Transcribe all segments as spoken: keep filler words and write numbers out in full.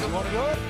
You want to do it?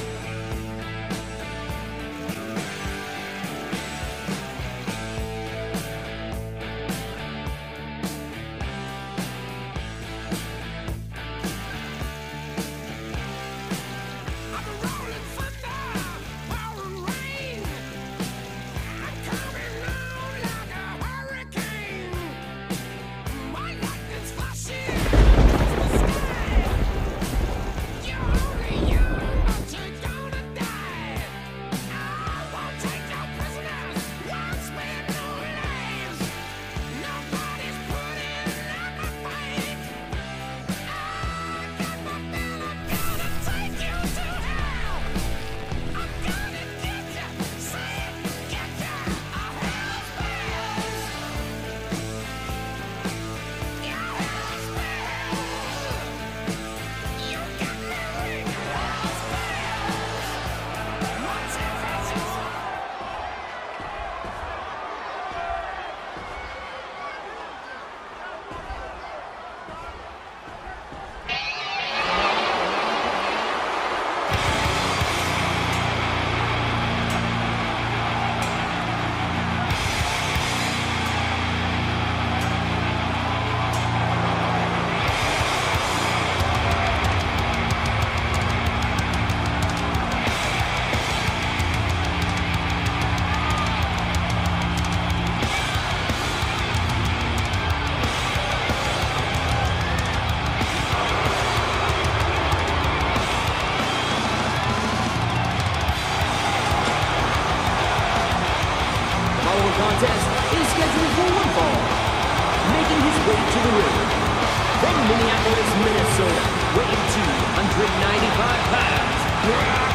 Contest is scheduled for one fall. Making his way to the ring, from Minneapolis, Minnesota, weighing two hundred ninety-five pounds, Brock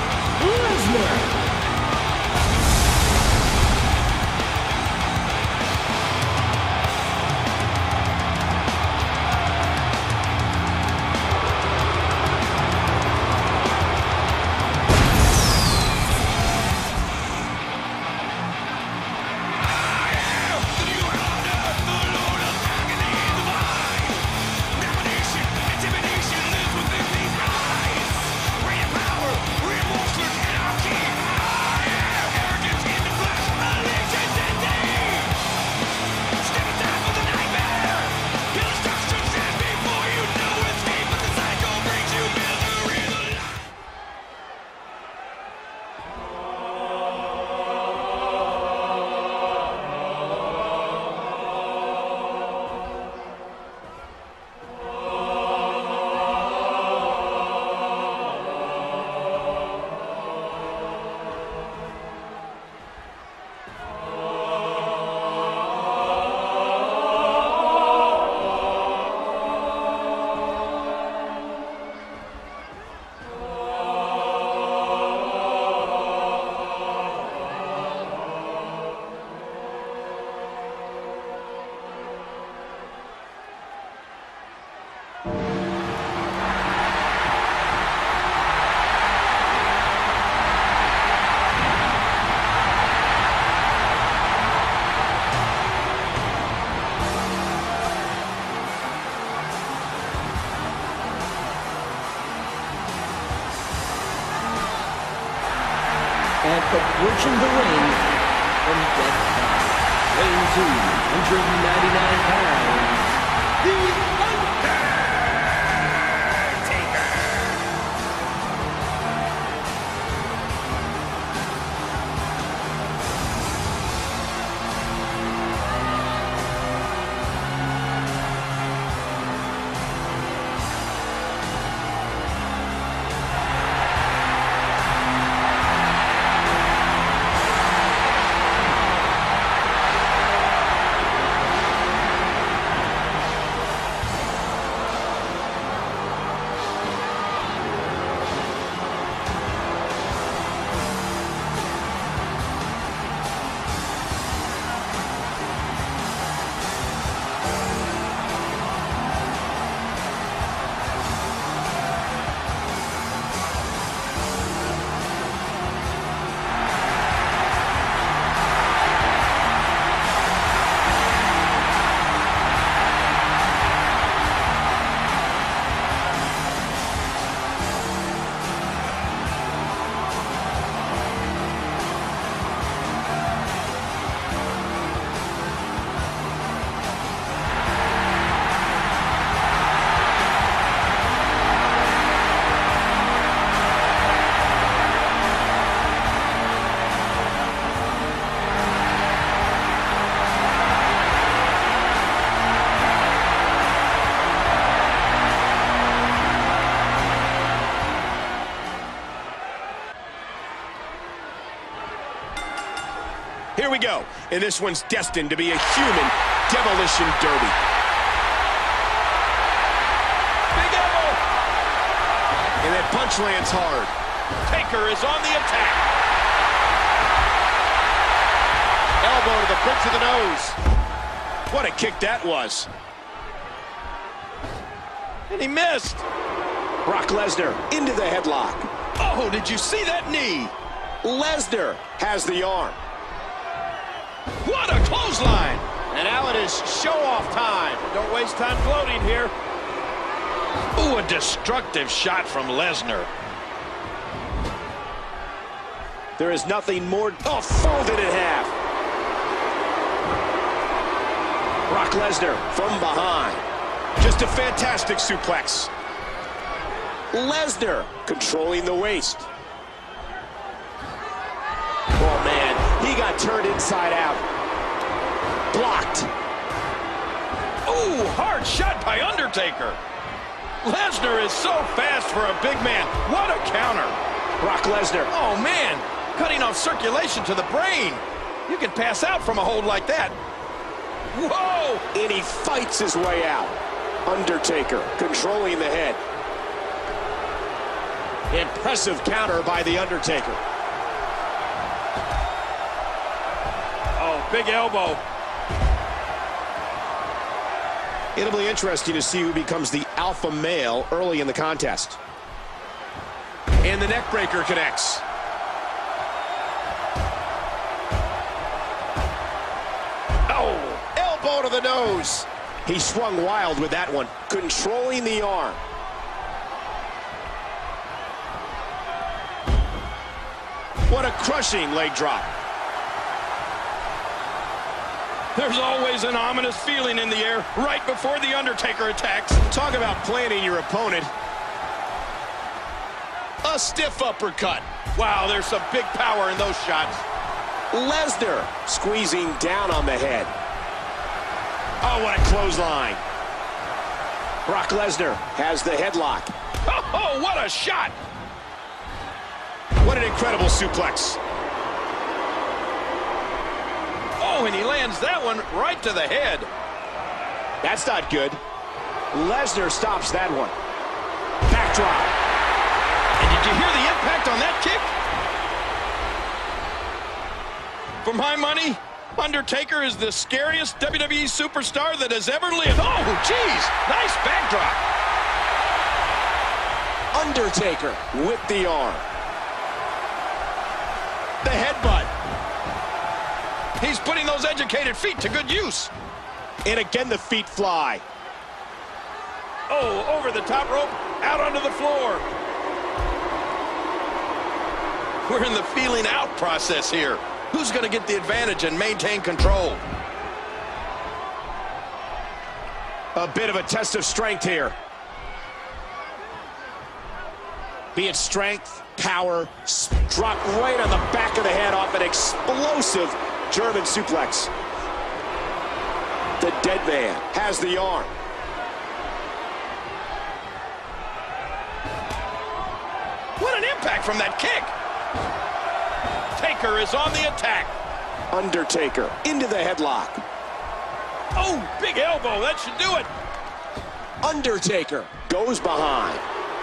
Lesnar. And approaching the ring from Death Valley, weighing two hundred ninety-nine pounds, The Here we go, and this one's destined to be a human demolition derby. Big elbow! And that punch lands hard. Taker is on the attack. Elbow to the bridge of the nose. What a kick that was. And he missed. Brock Lesnar into the headlock. Oh, did you see that knee? Lesnar has the arm. What a clothesline! And now it is show-off time. Don't waste time gloating here. Ooh, a destructive shot from Lesnar. There is nothing more... Oh, folded in half. Brock Lesnar from behind. Just a fantastic suplex. Lesnar controlling the waist. Oh, man, he got turned inside out. Blocked. Ooh, hard shot by Undertaker. Lesnar is so fast for a big man. What a counter. Brock Lesnar. Oh, man, cutting off circulation to the brain. You can pass out from a hold like that. Whoa! And he fights his way out. Undertaker controlling the head. Impressive counter by The Undertaker. Oh, big elbow. It'll be interesting to see who becomes the alpha male early in the contest. And the neck breaker connects. Oh, elbow to the nose. He swung wild with that one, controlling the arm. What a crushing leg drop. There's always an ominous feeling in the air right before The Undertaker attacks. Talk about planning your opponent. A stiff uppercut. Wow, there's some big power in those shots. Lesnar squeezing down on the head. Oh, what a clothesline. Brock Lesnar has the headlock. Oh, what a shot. What an incredible suplex. Oh, and he lands that one right to the head. That's not good. Lesnar stops that one. Backdrop. And did you hear the impact on that kick? For my money, Undertaker is the scariest W W E superstar that has ever lived. Oh, geez, nice backdrop. Undertaker with the arm. The headbutt. He's putting those educated feet to good use. And again, the feet fly. Oh, over the top rope, out onto the floor. We're in the feeling out process here. Who's going to get the advantage and maintain control? A bit of a test of strength here. Be it strength, power, drop right on the back of the head off an explosive German suplex. The dead man has the arm. What an impact from that kick. Taker is on the attack. Undertaker into the headlock. Oh, big elbow. That should do it. Undertaker goes behind.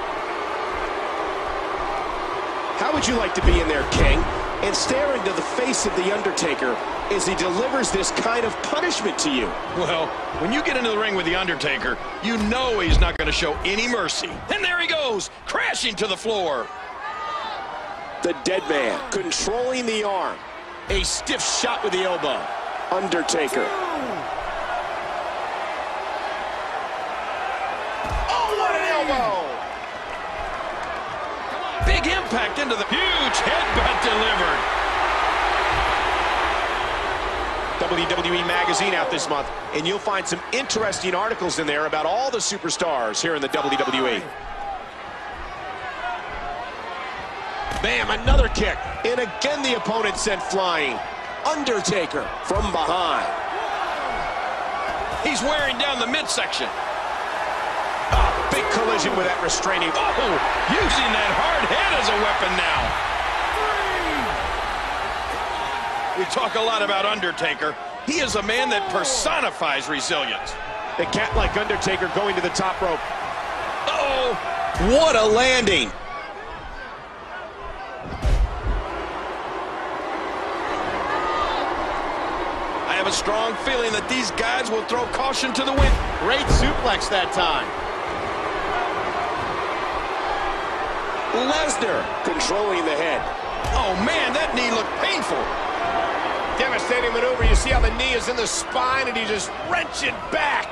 How would you like to be in there, King, and stare into the face of The Undertaker as he delivers this kind of punishment to you? Well, when you get into the ring with The Undertaker, you know he's not going to show any mercy. And there he goes, crashing to the floor. The dead man controlling the arm. A stiff shot with the elbow. Undertaker. Oh, what an elbow! Big impact into the huge headbutt delivered. W W E Magazine out this month, and you'll find some interesting articles in there about all the superstars here in the W W E. Bam, another kick. And again the opponent sent flying. Undertaker from behind. He's wearing down the midsection. A big collision with that restraining. Oh, using that hard head as a weapon now. We talk a lot about Undertaker. He is a man that personifies resilience. The cat-like Undertaker going to the top rope. Uh-oh. What a landing. I have a strong feeling that these guys will throw caution to the wind. Great suplex that time. Lesnar controlling the head. Oh, man, that knee looked painful. Devastating maneuver. You see how the knee is in the spine, and he just wrenches it back.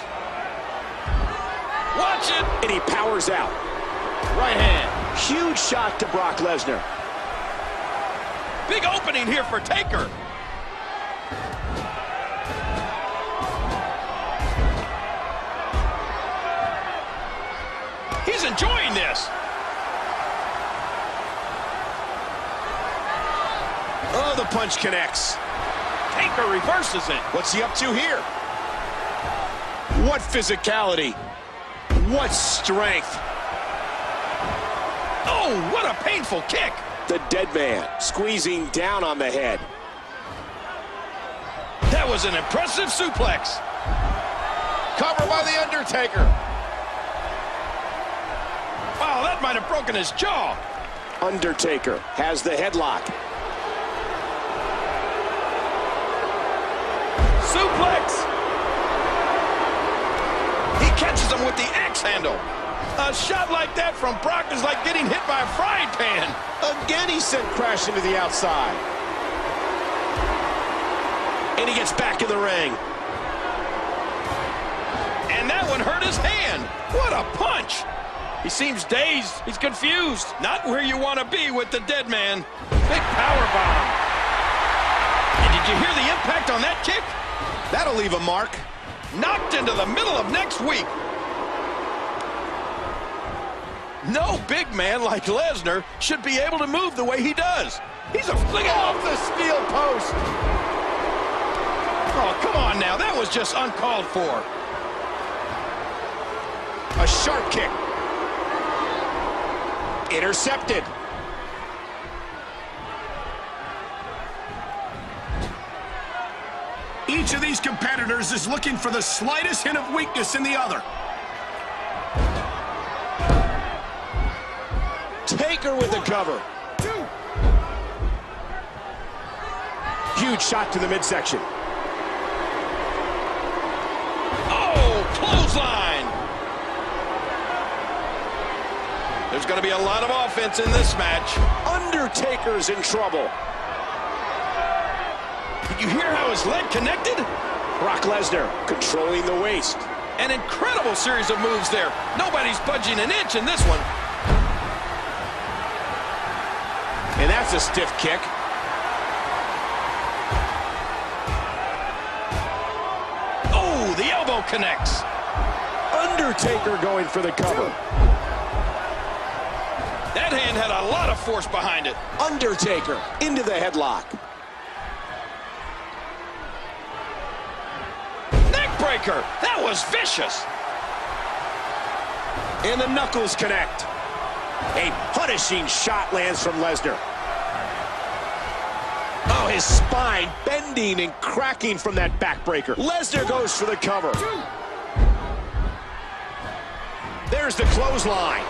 Watch it. And he powers out. Right hand. Huge shot to Brock Lesnar. Big opening here for Taker. He's enjoying this. Oh, the punch connects. Taker reverses it. What's he up to here? What physicality. What strength. Oh, what a painful kick. The dead man squeezing down on the head. That was an impressive suplex. Cover by The Undertaker. Wow, that might have broken his jaw. Undertaker has the headlock. Suplex. He catches him with the axe handle. A shot like that from Brock is like getting hit by a frying pan. Again, he sent crashing to the outside. And he gets back in the ring. And that one hurt his hand. What a punch. He seems dazed. He's confused. Not where you want to be with the dead man. Big power bomb. And did you hear the impact on that kick? That'll leave a mark. Knocked into the middle of next week. No big man like Lesnar should be able to move the way he does. He's a flick Off the steel post. Oh, come on now. That was just uncalled for. A sharp kick. Intercepted. Each of these competitors is looking for the slightest hint of weakness in the other. Taker with the cover. Two. Huge shot to the midsection. Oh, clothesline. There's going to be a lot of offense in this match. Undertaker's in trouble. Did you hear how his leg connected? Brock Lesnar controlling the waist. An incredible series of moves there. Nobody's budging an inch in this one. And that's a stiff kick. Oh, the elbow connects. Undertaker going for the cover. That hand had a lot of force behind it. Undertaker into the headlock. Neckbreaker. That was vicious. And the knuckles connect. A punishing shot lands from Lesnar. Oh, his spine bending and cracking from that backbreaker. Lesnar goes for the cover. There's the clothesline.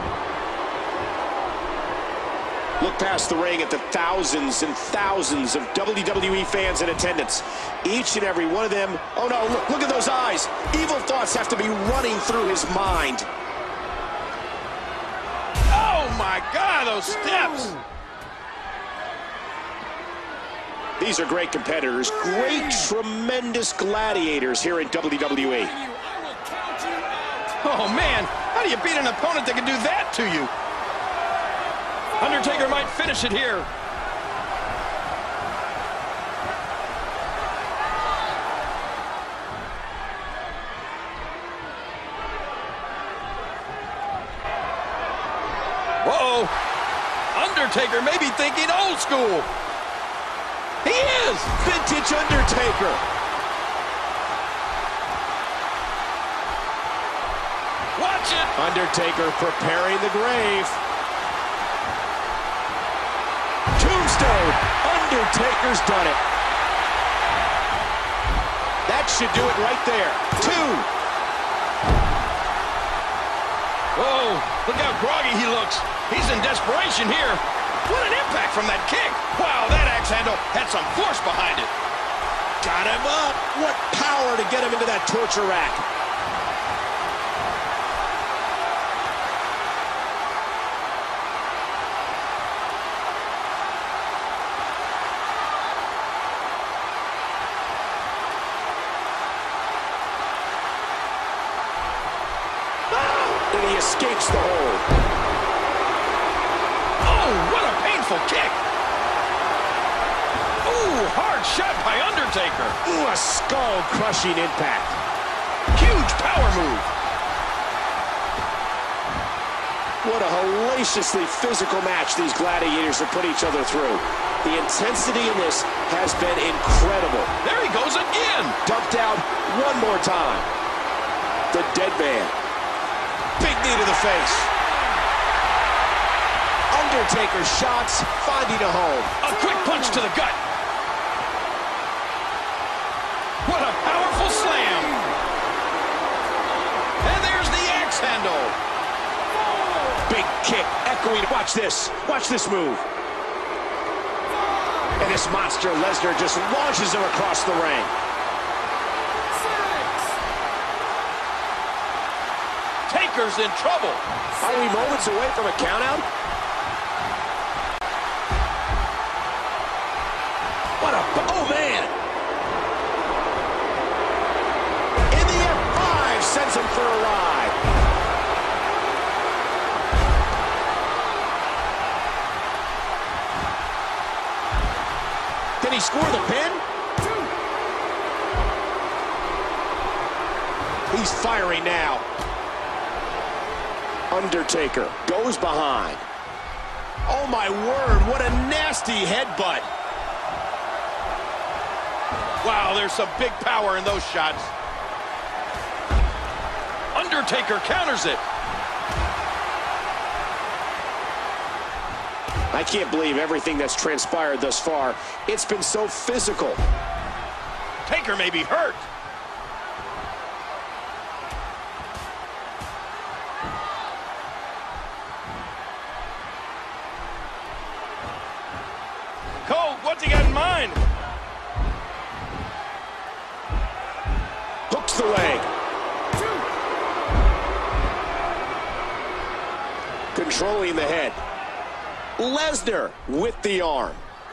Look past the ring at the thousands and thousands of W W E fans in attendance. Each and every one of them. Oh no, look, look at those eyes. Evil thoughts have to be running through his mind. Oh my God, those steps. These are great competitors, great, tremendous gladiators here in W W E. Oh man, how do you beat an opponent that can do that to you? Undertaker might finish it here. Uh-oh. Undertaker may be thinking old school. He is! Vintage Undertaker. Watch it! Undertaker preparing the grave. Tombstone. Undertaker's done it. That should do it right there. Two. Whoa, look how groggy he looks. He's in desperation here. What an impact from that kick. Wow, that axe handle had some force behind it. Got him up. What power to get him into that torture rack. And he escapes the hold. Oh, what a painful kick. Ooh, hard shot by Undertaker. Ooh, a skull-crushing impact. Huge power move. What a hellaciously physical match these gladiators have put each other through. The intensity in this has been incredible. There he goes again. Dumped out one more time. The dead man. Big knee to the face. Undertaker shots finding a home. A quick punch to the gut. What a powerful slam. And there's the axe handle. Big kick echoing. Watch this. Watch this move. And this monster Lesnar just launches him across the ring. Taker's in trouble. Are we moments away from a countout? What a... Oh, man! In the F five sends him for a ride. Can he score the pin? He's firing now. Undertaker goes behind. Oh, my word, what a nasty headbutt. Wow, there's some big power in those shots. Undertaker counters it. I can't believe everything that's transpired thus far. It's been so physical. Taker may be hurt. Cole, what's he got in mind? Hooks the leg. Controlling the head. Lesnar with the arm.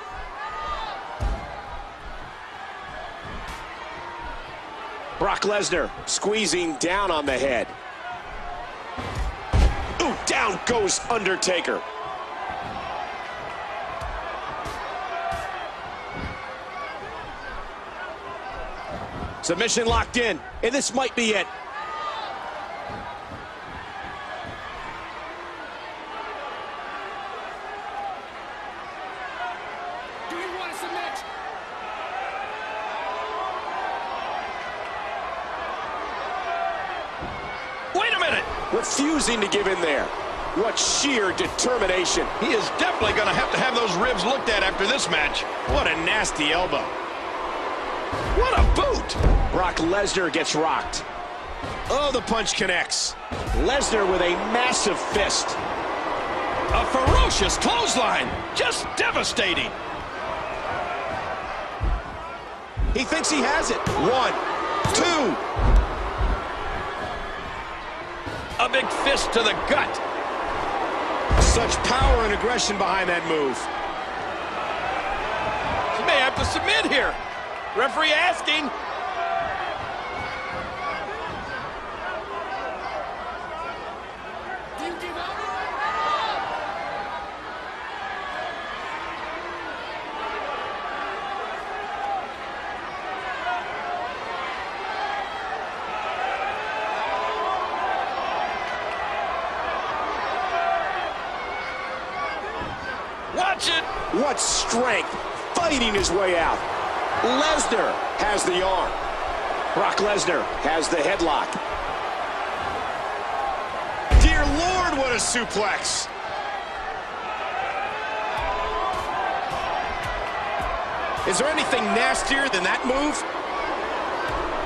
Brock Lesnar squeezing down on the head. Ooh, down goes Undertaker. Submission locked in, and this might be it. Do you want to submit? Wait a minute. Refusing to give in there. What sheer determination. He is definitely going to have to have those ribs looked at after this match. What a nasty elbow. What a boot. Brock Lesnar gets rocked. Oh, the punch connects. Lesnar with a massive fist. A ferocious clothesline. Just devastating. He thinks he has it. One, two. A big fist to the gut. Such power and aggression behind that move. He may have to submit here. Referee asking. Do you give up? Watch it. What strength, fighting his way out. Lesnar has the arm. Brock Lesnar has the headlock. Dear Lord, what a suplex. Is there anything nastier than that move?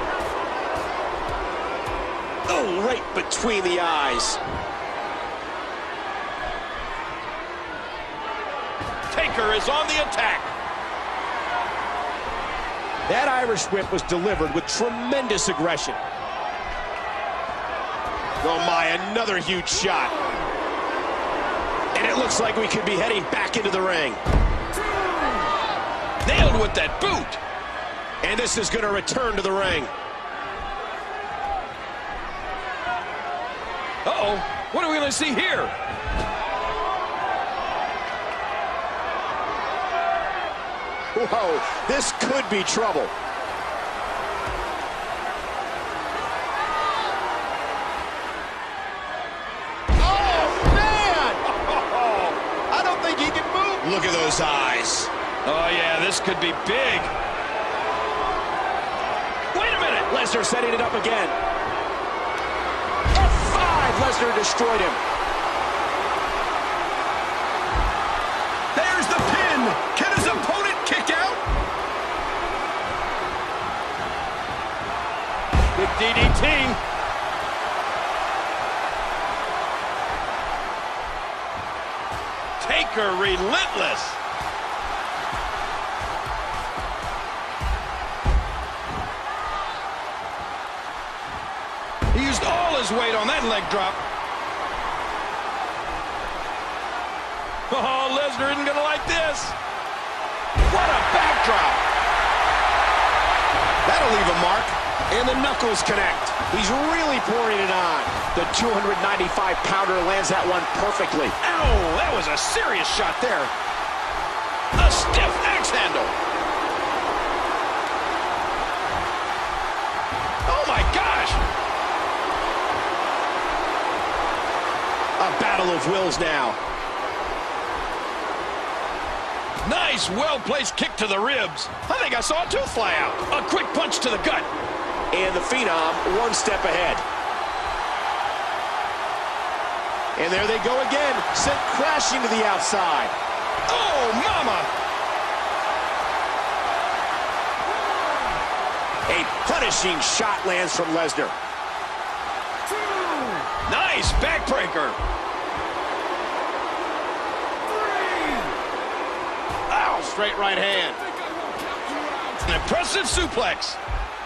Oh, right between the eyes. Taker is on the attack. That Irish whip was delivered with tremendous aggression. Oh my, another huge shot. And it looks like we could be heading back into the ring. Nailed with that boot. And this is going to return to the ring. Uh-oh, what are we going to see here? Whoa, this could be trouble. Look at those eyes. Oh, yeah, this could be big. Wait a minute. Lesnar setting it up again. F five. Lesnar destroyed him. There's the pin. Can his opponent kick out? Big D D T. Taker relentless. He used all his weight on that leg drop. Oh, Lesnar isn't gonna like this. What a backdrop. That'll leave a mark. And the knuckles connect. He's really pouring it on. The two hundred ninety-five pounder lands that one perfectly. Ow, that was a serious shot there. A stiff axe handle. Oh my gosh. A battle of wills now. Nice, well-placed kick to the ribs. I think I saw a tooth fly out. A quick punch to the gut. And the Phenom one step ahead. And there they go again, sent crashing to the outside. Oh, mama! A punishing shot lands from Lesnar. Nice backbreaker. Ow! Straight right hand. An impressive suplex.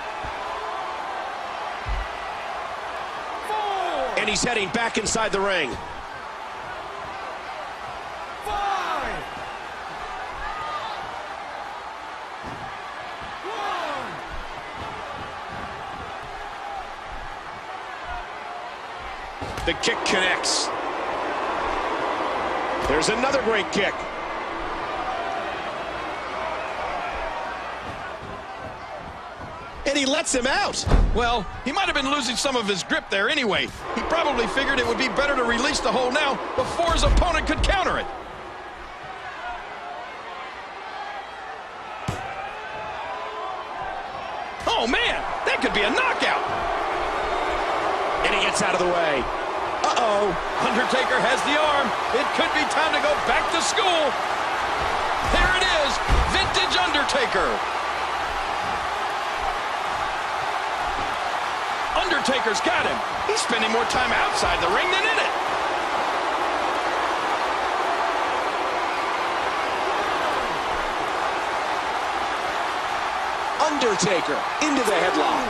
And he's heading back inside the ring. Five. One. The kick connects. There's another great kick. And he lets him out. Well, he might have been losing some of his grip there anyway. He probably figured it would be better to release the hold now before his opponent could counter it. Oh, man, that could be a knockout. And he gets out of the way. Uh-oh. Undertaker has the arm. It could be time to go back to school. There it is, vintage Undertaker. Undertaker's got him. He's spending more time outside the ring than in it. Undertaker into the headlock.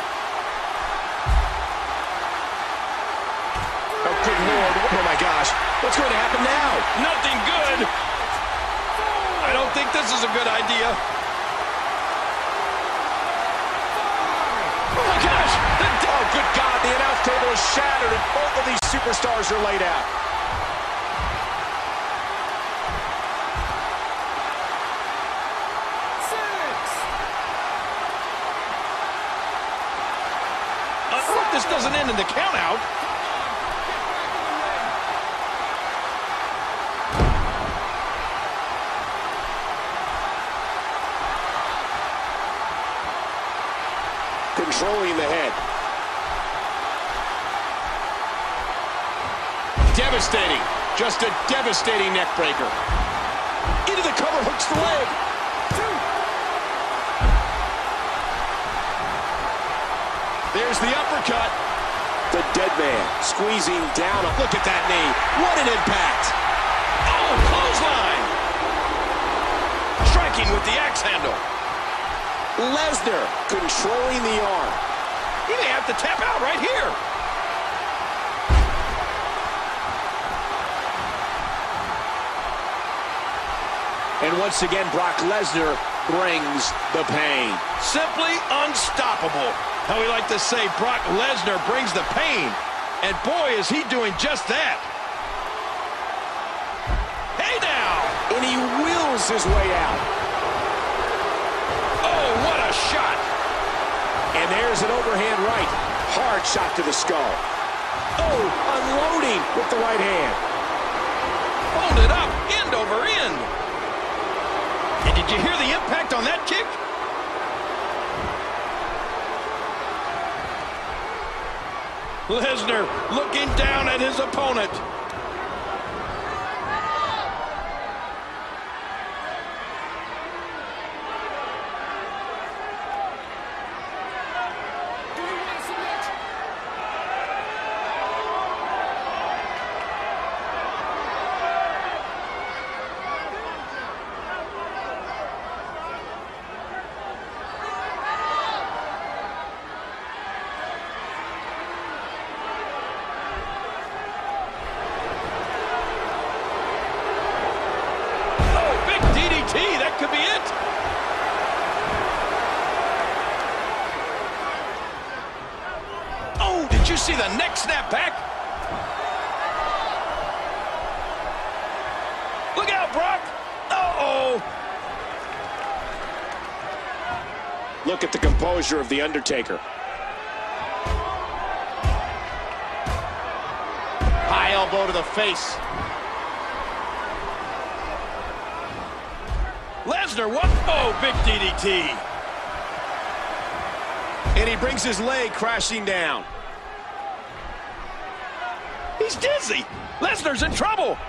Oh, good Lord. Oh, my gosh. What's going to happen now? Nothing good. I don't think this is a good idea. Oh, my gosh. Oh, good God. The announce table is shattered, and both of these superstars are laid out. This doesn't end in the count-out. Controlling the head. Devastating. Just a devastating neck breaker. Into the cover, hooks the leg. There's the uppercut. The dead man squeezing down. Look at that knee. What an impact. Oh, clothesline. Striking with the axe handle. Lesnar controlling the arm. He may have to tap out right here. And once again, Brock Lesnar brings the pain. Simply unstoppable. How we like to say Brock Lesnar brings the pain. And boy, is he doing just that. Hey now! And he wills his way out. Oh, what a shot! And there's an overhand right. Hard shot to the skull. Oh, unloading with the right hand. Hold it up, end over end. And did you hear the impact on that kick? Lesnar looking down at his opponent. That could be it. Oh, did you see the neck snap back? Look out, Brock. Uh-oh. Look at the composure of The Undertaker. High elbow to the face. Lesnar, what? Oh, big D D T. And he brings his leg crashing down. He's dizzy. Lesnar's in trouble.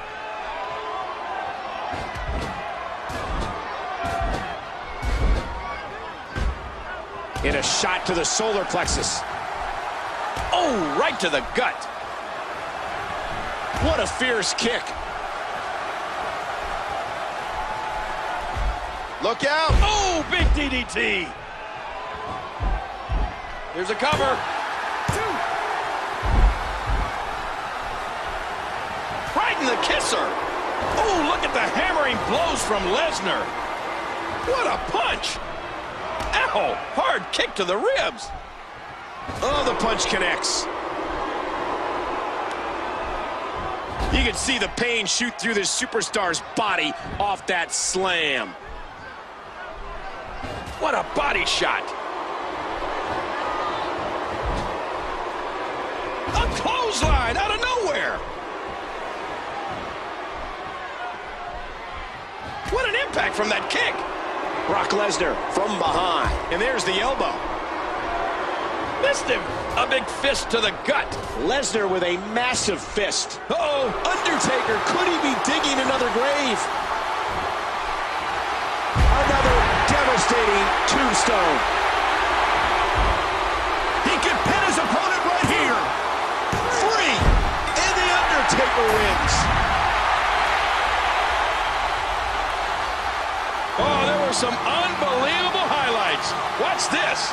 And a shot to the solar plexus. Oh, right to the gut. What a fierce kick. Look out. Oh, big D D T. Here's a cover. Two. Right in the kisser. Oh, look at the hammering blows from Lesnar. What a punch. Ow, hard kick to the ribs. Oh, the punch connects. You can see the pain shoot through this superstar's body off that slam. What a body shot. A clothesline out of nowhere. What an impact from that kick. Brock Lesnar from behind. And there's the elbow. Missed him. A big fist to the gut. Lesnar with a massive fist. Uh-oh. Undertaker, could he be digging another grave? Another devastating tombstone. He can pin his opponent right here. Free. And The Undertaker wins. Oh, there were some unbelievable highlights. Watch this.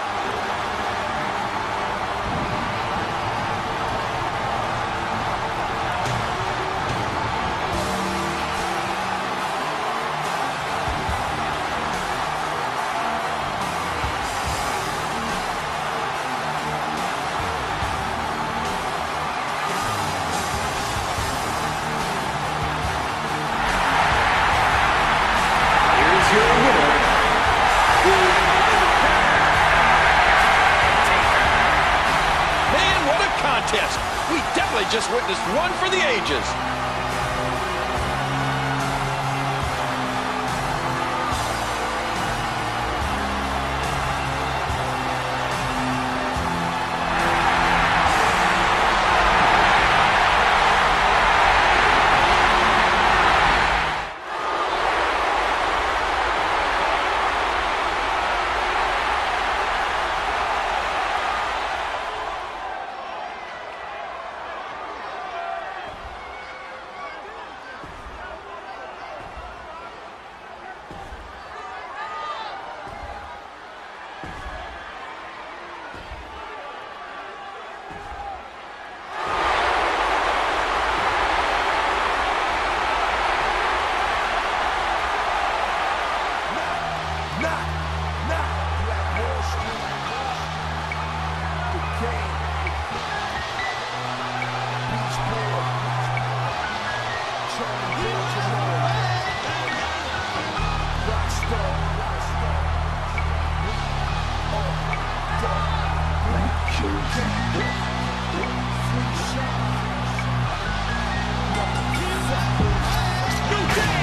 Contest. We definitely just witnessed one for the ages.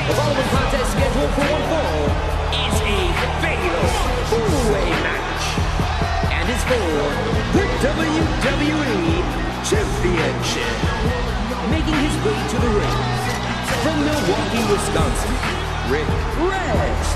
The following contest scheduled for one fall is a fatal four-way match and is for the W W E Championship. Making his way to the ring from Milwaukee, Wisconsin, Rick Rex.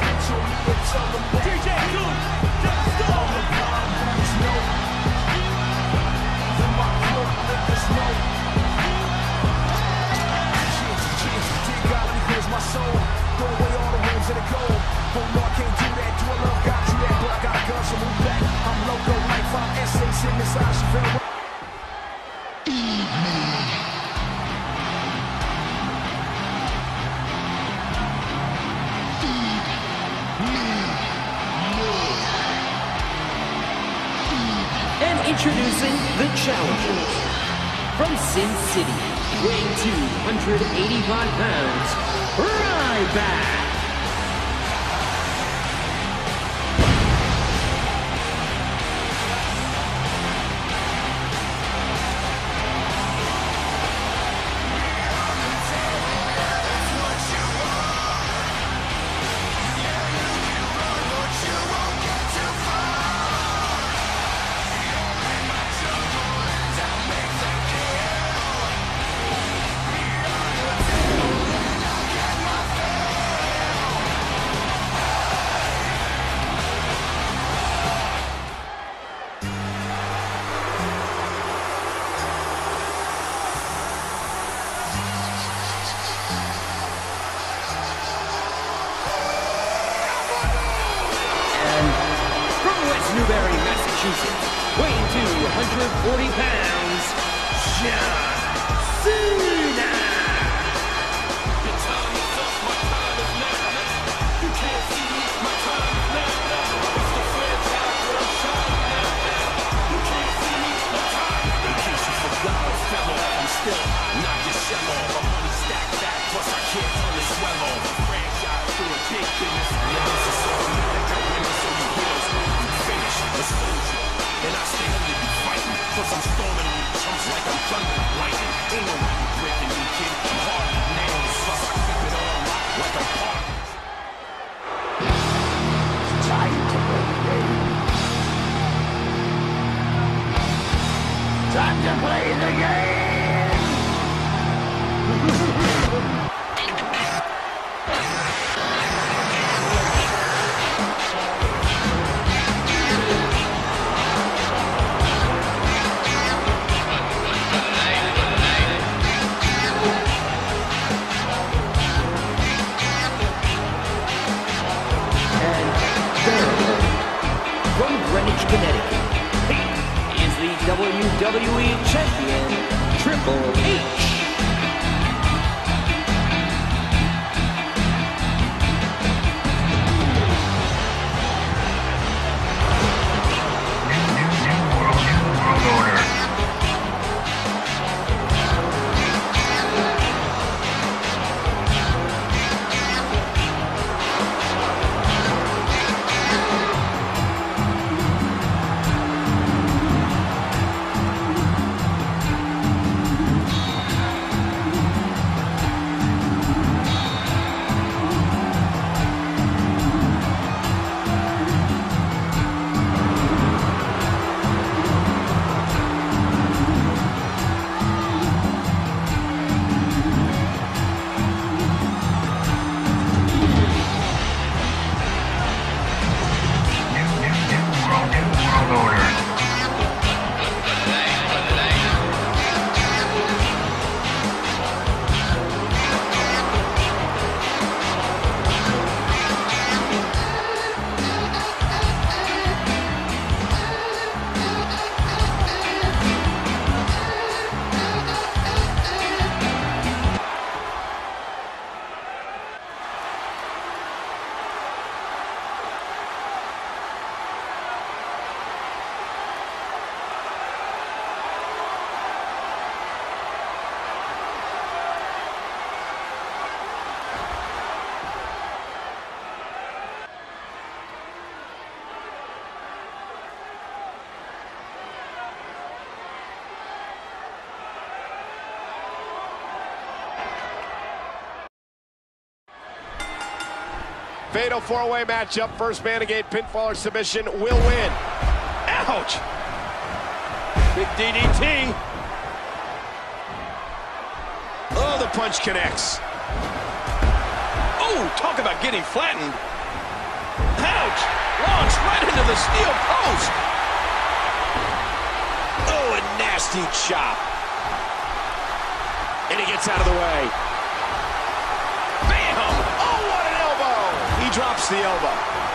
My soul, throw away all the rims and the gold. Oh no, I can't do that. Do I love God? Do that, but I got a gun, so move back. I'm loco like five essays in this eye. Chevelle. And introducing the challengers from Sin City, weighing two hundred eighty-five pounds, Ryback. Newbury, Massachusetts, weighing two hundred forty pounds, John Cena. Your time is up, my time is now. You can't see my time is now. It's the franchise where I'm shining now. You can't see my time. In case you forgot, fellow, I'm still not your shell off. My money stacked back, plus I can't turn the swell off. A franchise doing big business. Now this is so good, I win it, so you heels. Exposure, and I stay under you fighting, cause I'm storming on you chumps like I'm thunder, lightning. Ain't no way you breaking me, kid. I'm hard as nails, plus I keep it on lock like I'm part. Time to play the game. Time to play the game. Connecticut. He is the W W E Champion, Triple H. Fatal four-way matchup. First man to gain pinfall or submission will win. Ouch! Big D D T. Oh, the punch connects. Oh, talk about getting flattened. Ouch! Launched right into the steel post. Oh, a nasty chop. And he gets out of the way. Bam! Oh, what an elbow! He drops the elbow.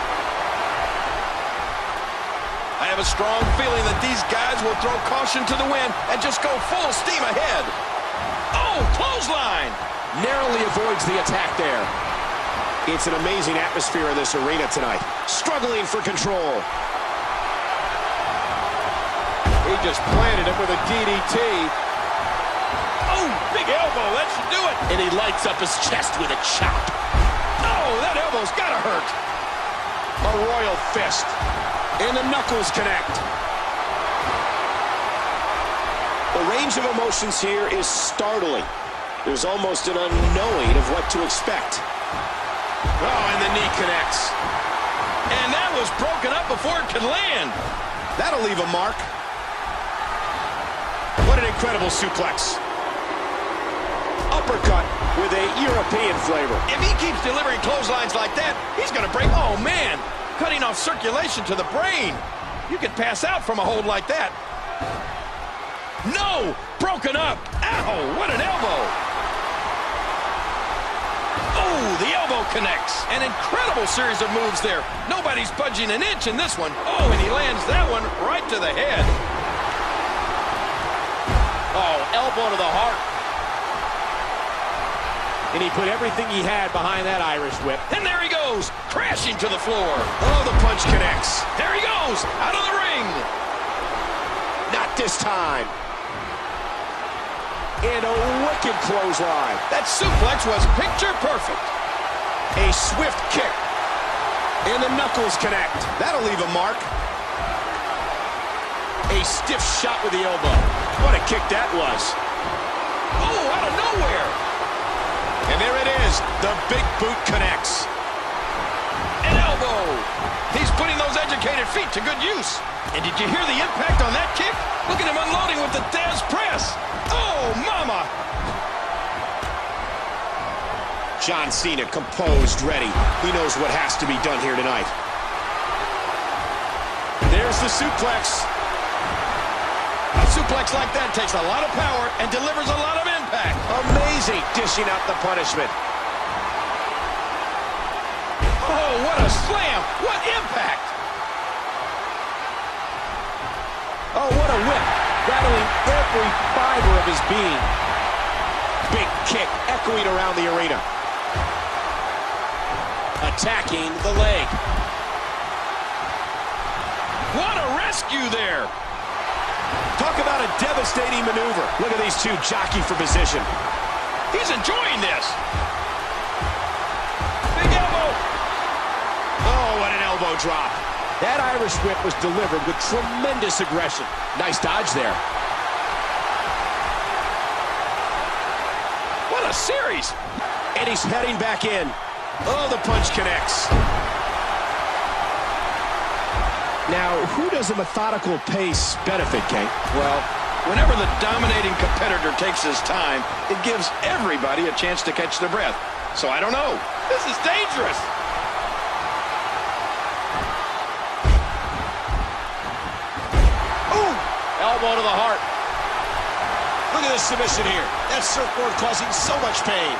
I have a strong feeling that these guys will throw caution to the wind and just go full steam ahead. Oh, clothesline! Narrowly avoids the attack there. It's an amazing atmosphere in this arena tonight. Struggling for control. He just planted him with a D D T. Oh, big elbow, that should do it. And he lights up his chest with a chop. Oh, that elbow's gotta hurt. A royal fist. And the knuckles connect. The range of emotions here is startling. There's almost an unknowing of what to expect. Oh, and the knee connects. And that was broken up before it could land. That'll leave a mark. What an incredible suplex. Uppercut with a European flavor. If he keeps delivering clotheslines like that, he's going to break. Oh, man. Cutting off circulation to the brain. You could pass out from a hold like that. No! Broken up. Ow! What an elbow. Oh, the elbow connects. An incredible series of moves there. Nobody's budging an inch in this one. Oh, and he lands that one right to the head. Oh, elbow to the heart. And he put everything he had behind that Irish whip. And there he goes, crashing to the floor. Oh, the punch connects. There he goes, out of the ring. Not this time. And a wicked clothesline. That suplex was picture perfect. A swift kick. And the knuckles connect. That'll leave a mark. A stiff shot with the elbow. What a kick that was. Oh, out of nowhere. And there it is. The big boot connects. An elbow. He's putting those educated feet to good use. And did you hear the impact on that kick? Look at him unloading with the Taz press. Oh, mama. John Cena composed, ready. He knows what has to be done here tonight. There's the suplex. A suplex like that takes a lot of power and delivers a lot of impact. Amazing, dishing out the punishment. Oh, what a slam. What impact. Oh, what a whip. Rattling every fiber of his being. Big kick echoing around the arena. Attacking the leg. What a rescue there. Talk about a devastating maneuver. Look at these two jockey for position. He's enjoying this. Big elbow. Oh, what an elbow drop. That Irish whip was delivered with tremendous aggression. Nice dodge there. What a series. And he's heading back in. Oh, the punch connects. Now, who does a methodical pace benefit, King? Well, whenever the dominating competitor takes his time, it gives everybody a chance to catch their breath. So I don't know. This is dangerous. Ooh! Elbow to the heart. Look at this submission here. That surfboard causing so much pain.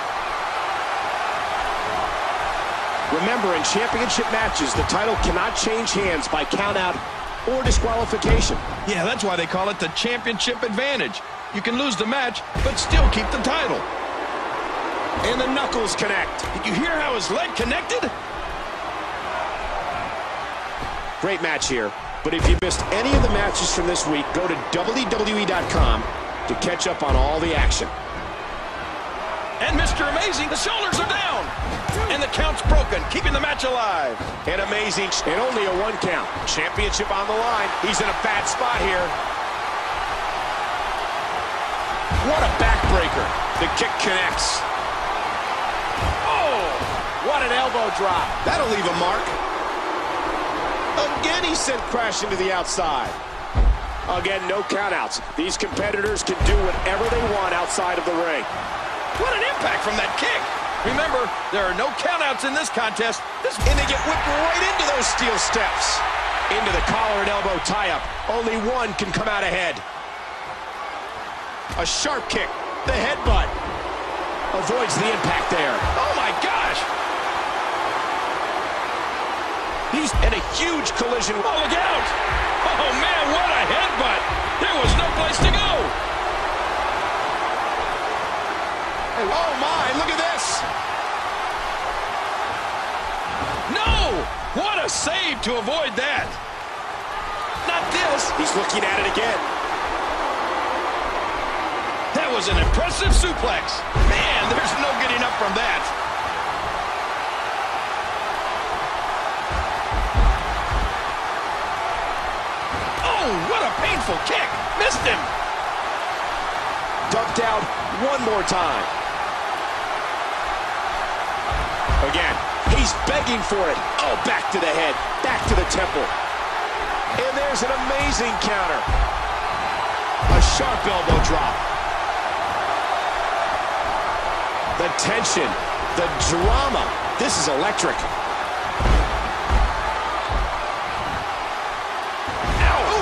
Remember, in championship matches, the title cannot change hands by countout or disqualification. Yeah, that's why they call it the championship advantage. You can lose the match, but still keep the title. And the knuckles connect. Did you hear how his leg connected? Great match here. But if you missed any of the matches from this week, go to W W E dot com to catch up on all the action. And Mister Amazing, the shoulders are down. And the count's broken, keeping the match alive. And Amazing, and only a one count. Championship on the line. He's in a bad spot here. What a backbreaker. The kick connects. Oh, what an elbow. elbow drop. That'll leave a mark. Again, he sent crashing to the outside. Again, no countouts. These competitors can do whatever they want outside of the ring. What an impact from that kick. Remember, there are no countouts in this contest. This and they get whipped right into those steel steps. Into the collar and elbow tie-up. Only one can come out ahead. A sharp kick. The headbutt. Avoids the impact there. Oh, my gosh. He's in a huge collision. Oh, look out. Oh, man, what a headbutt. There was no place to go. Oh, my, look at this. No! What a save to avoid that. Not this. He's looking at it again. That was an impressive suplex. Man, there's no getting up from that. Oh, what a painful kick. Missed him. Dumped out one more time. Again, he's begging for it. Oh, back to the head, back to the temple. And there's an amazing counter. A sharp elbow drop. The tension, the drama. This is electric. Ow!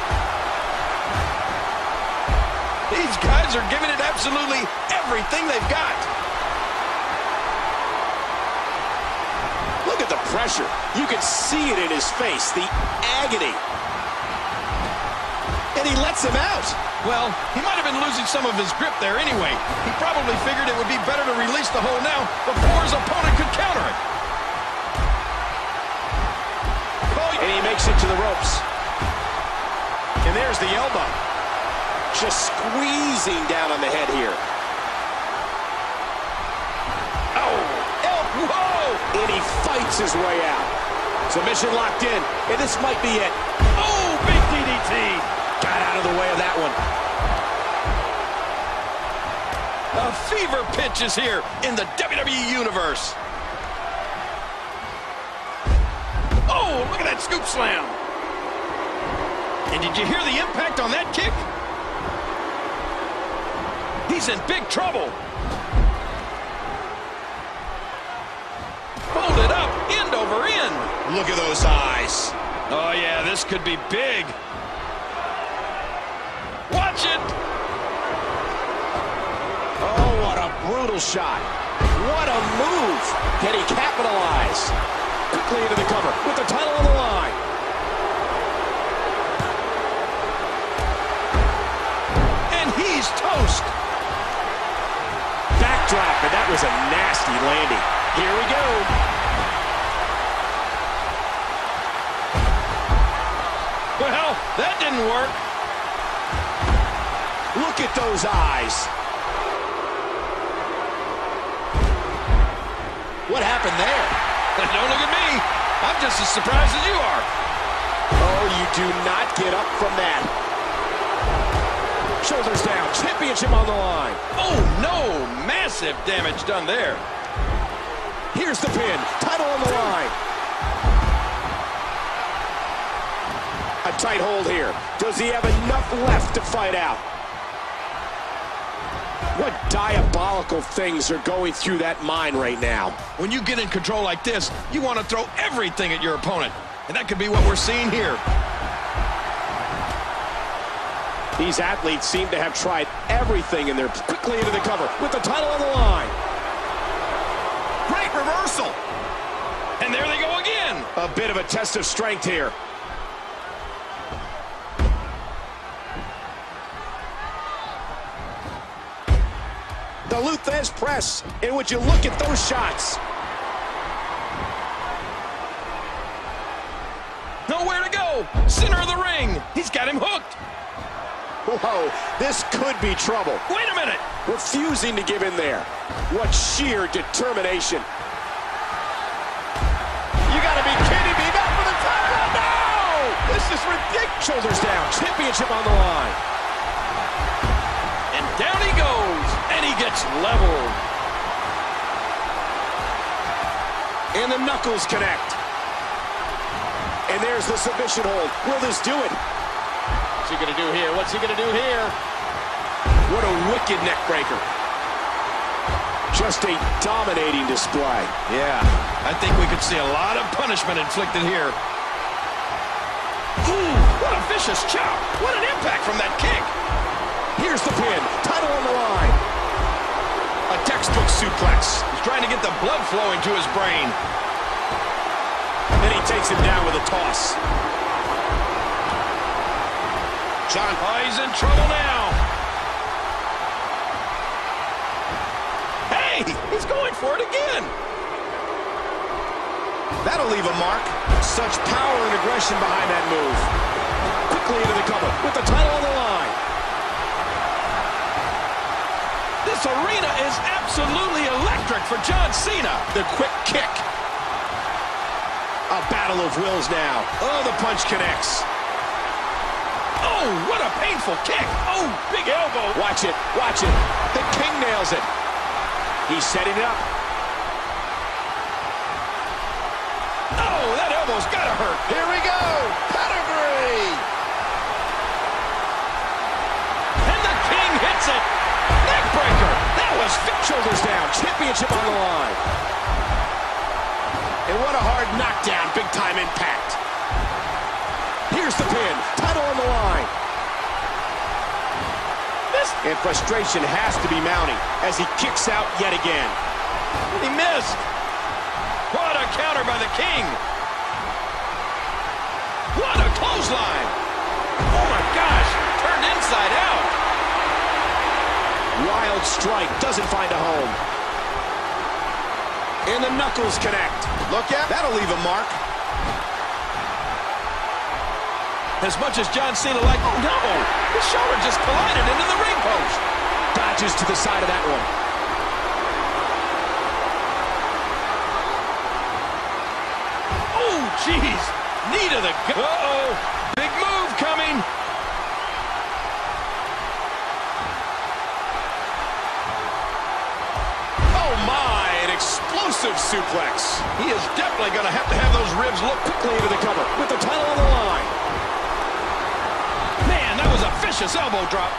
These guys are giving it absolutely everything they've got. Look at the pressure. You can see it in his face, the agony. And he lets him out. Well, he might have been losing some of his grip there anyway. He probably figured it would be better to release the hold now before his opponent could counter it. Oh, and he makes it to the ropes. And there's the elbow. Just squeezing down on the head here. Oh, oh, whoa! And he fights his way out. Submission locked in, and this might be it. Oh, big D D T. Got out of the way of that one. A fever pitch is here in the W W E Universe. Oh, look at that scoop slam. And did you hear the impact on that kick? He's in big trouble. Folded up, end over end. Look at those eyes. Oh, yeah, this could be big. Watch it. Oh, what a brutal shot. What a move. Can he capitalize? Quickly into the cover with the title on the line. And he's toast. Backdrop, and that was a nasty landing. Here we go. Well, that didn't work. Look at those eyes. What happened there? Don't look at me. I'm just as surprised as you are. Oh, you do not get up from that. Shoulders down, championship on the line. Oh, no. Massive damage done there. Here's the pin, title on the line. A tight hold here. Does he have enough left to fight out? What diabolical things are going through that mind right now? When you get in control like this, you want to throw everything at your opponent. And that could be what we're seeing here. These athletes seem to have tried everything, and they're quickly into the cover with the title on the line. Great reversal. And there they go again. A bit of a test of strength here. The Lou Thesz press, and would you look at those shots? Nowhere to go. Center of the ring. He's got him hooked. Whoa, this could be trouble. Wait a minute. Refusing to give in there. What sheer determination. You gotta be kidding me. Not for the title. No! This is ridiculous. Shoulders down. Championship on the line. And down he goes. And he gets leveled. And the knuckles connect. And there's the submission hold. Will this do it? What's he gonna do here? What's he gonna do here? What a wicked neck breaker. Just a dominating display. Yeah, I think we could see a lot of punishment inflicted here. Ooh, what a vicious chop. What an impact from that kick. Here's the pin. Title on the line. A textbook suplex. He's trying to get the blood flowing to his brain. Then he takes him down with a toss. John, oh, he's in trouble now. Hey, he's going for it again. That'll leave a mark. Such power and aggression behind that move. Quickly into the cover with the title on the line. This arena is absolutely electric for John Cena. The quick kick. A battle of wills now. Oh, the punch connects. Oh, what a painful kick. Oh, big elbow. Watch it. Watch it. The King nails it. He's setting it up. Oh, that elbow's gotta hurt. Here we go. Pedigree. And the King hits it. Neckbreaker. That was Shoulders down. Championship on the line. And what a hard knockdown. Big time impact. Here's the pin. Title on the line. This And frustration has to be mounting as he kicks out yet again. he missed. What a counter by the King. What a clothesline. Oh my gosh, turned inside out. Wild strike doesn't find a home. And the knuckles connect. Look out. That'll leave a mark. As much as John Cena like, oh no, his shoulder just collided into the ring post. Dodges to the side of that one. Oh, jeez. Knee to the gut. Uh-oh. Big move coming. Oh my, an explosive suplex. He is definitely going to have to have those ribs look Quickly into the cover with the title on the line. Man, that was a vicious elbow drop.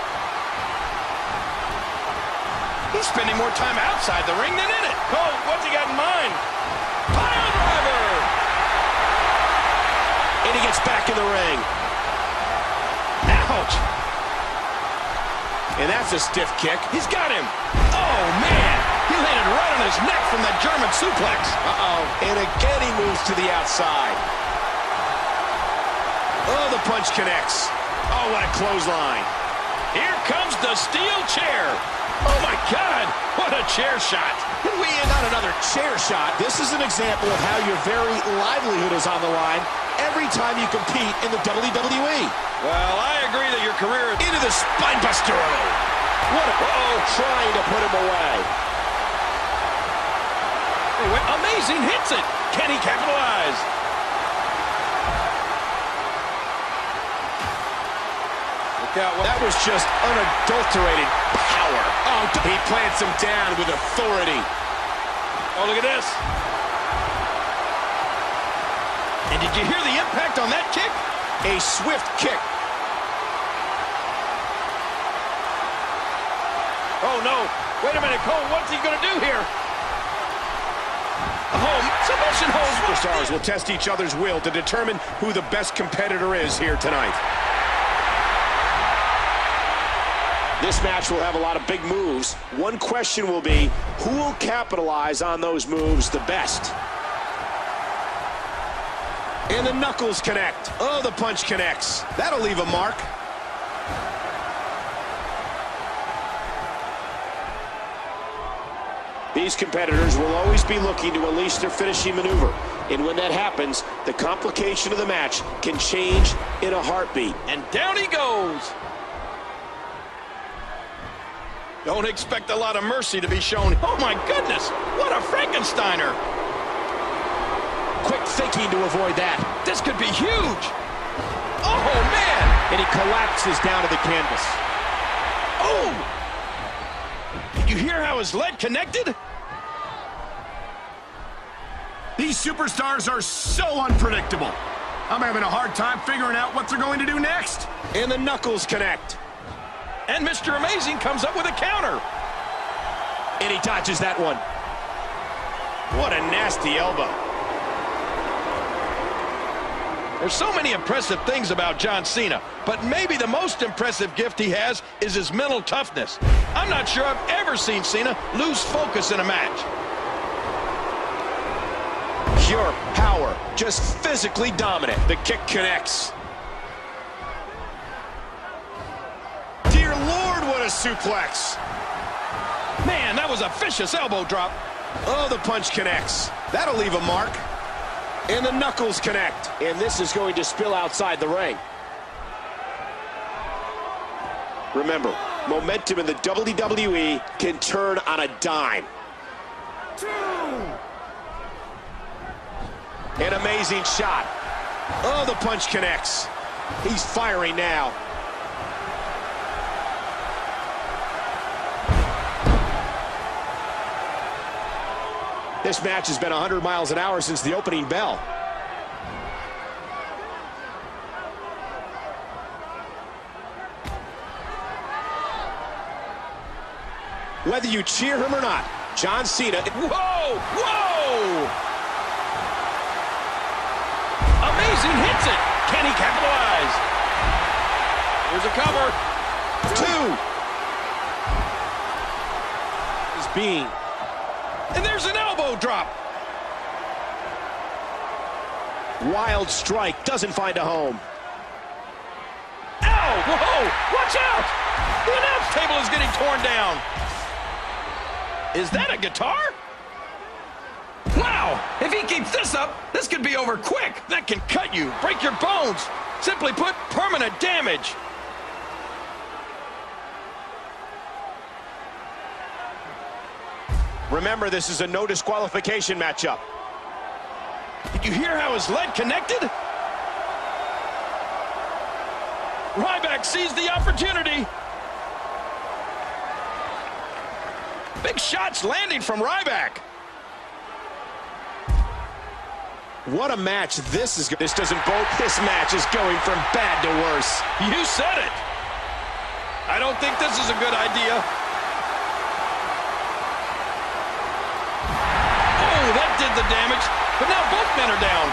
He's spending more time outside the ring than in it. Cole, what's he got in mind? Pile driver! And he gets back in the ring. Ouch! And that's a stiff kick. He's got him. Oh, man! He landed right on his neck from that German suplex. Uh-oh. And again he moves to the outside. Oh, the punch connects. Oh, what a clothesline. Here comes the steel chair. Oh, my God. What a chair shot. And we end on another chair shot. This is an example of how your very livelihood is on the line every time you compete in the W W E. Well, I agree that your career is... Into the spinebuster. What a... Uh-oh, trying to put him away. Amazing hits it. Can he capitalize? Look out. What... That was just unadulterated power. Oh, he plants him down with authority. Oh, look at this. And did you hear the impact on that kick? A swift kick. Oh, no. Wait a minute, Cole. What's he going to do here? Home. Submission hold. Superstars will test each other's will to determine who the best competitor is here tonight. This match will have a lot of big moves. One question will be, who will capitalize on those moves the best? And the knuckles connect. Oh, the punch connects. That'll leave a mark. These competitors will always be looking to unleash their finishing maneuver. And when that happens, the complication of the match can change in a heartbeat. And down he goes. Don't expect a lot of mercy to be shown. Oh, my goodness. What a Frankensteiner. Quick thinking to avoid that. This could be huge. Oh, man. And he collapses down to the canvas. Oh. Did you hear how his leg connected? These superstars are so unpredictable. I'm having a hard time figuring out what they're going to do next. And the knuckles connect. And Mister Amazing comes up with a counter. And he dodges that one. What a nasty elbow. There's so many impressive things about John Cena, but maybe the most impressive gift he has is his mental toughness. I'm not sure I've ever seen Cena lose focus in a match. Pure power, just physically dominant. The kick connects. Dear Lord, what a suplex. Man, that was a vicious elbow drop. Oh, the punch connects. That'll leave a mark. And the knuckles connect. And this is going to spill outside the ring. Remember, momentum in the W W E can turn on a dime. Two. An amazing shot. Oh, the punch connects. He's firing now. This match has been one hundred miles an hour since the opening bell. Whether you cheer him or not, John Cena... Whoa! Whoa! Amazing hits it. Can he capitalize? Here's a cover. Two. Is being... And there's an elbow drop. Wild strike, doesn't find a home. Ow! Whoa! Watch out! The announce table is getting torn down. Is that a guitar? Wow! If he keeps this up, this could be over quick. That can cut you, break your bones. Simply put, permanent damage. Remember, this is a no disqualification matchup. Did you hear how his leg connected? Ryback sees the opportunity. Big shots landing from Ryback. What a match this is. This doesn't bode. This match is going from bad to worse. You said it. I don't think this is a good idea. Oh, that did the damage, but now both men are down.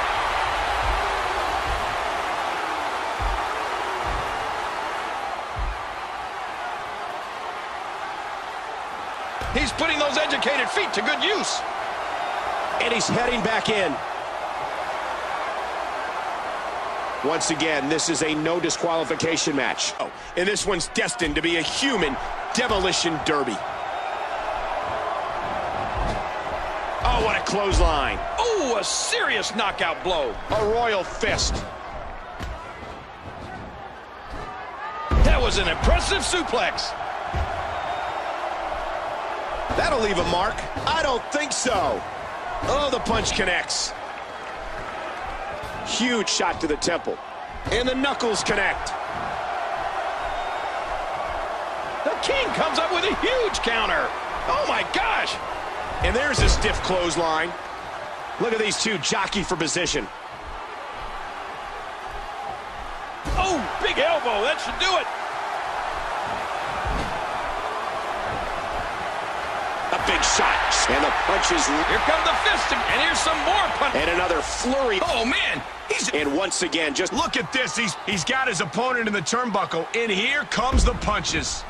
He's putting those educated feet to good use. And he's heading back in. Once again, this is a no disqualification match. Oh, and this one's destined to be a human demolition derby. Oh, what a clothesline. Oh, a serious knockout blow. A royal fist. That was an impressive suplex. That'll leave a mark. I don't think so. Oh, the punch connects. Huge shot to the temple. And the knuckles connect. The King comes up with a huge counter. Oh, my gosh. And there's a stiff clothesline. Look at these two jockey for position. Oh, big elbow. That should do it. A big shot. And the punches. Here come the fist. And here's some more punch. And another flurry. Oh, man. He's... And once again, just Look at this. He's, he's got his opponent in the turnbuckle. And here comes the punches.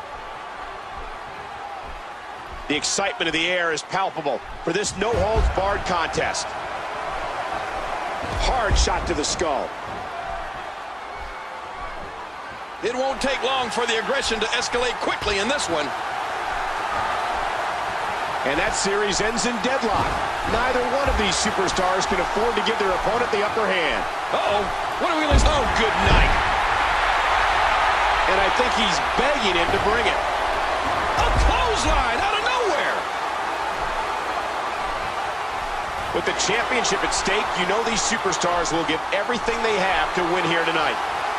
the excitement of the air is palpable for this no-holds-barred contest. Hard shot to the skull. It won't take long for the aggression to escalate quickly in this one. And that series ends in deadlock. Neither one of these superstars can afford to give their opponent the upper hand. Uh-oh. What are we going to... Oh, good night. And I think he's begging him to bring it. A clothesline out of nowhere. With the championship at stake, you know these superstars will give everything they have to win here tonight.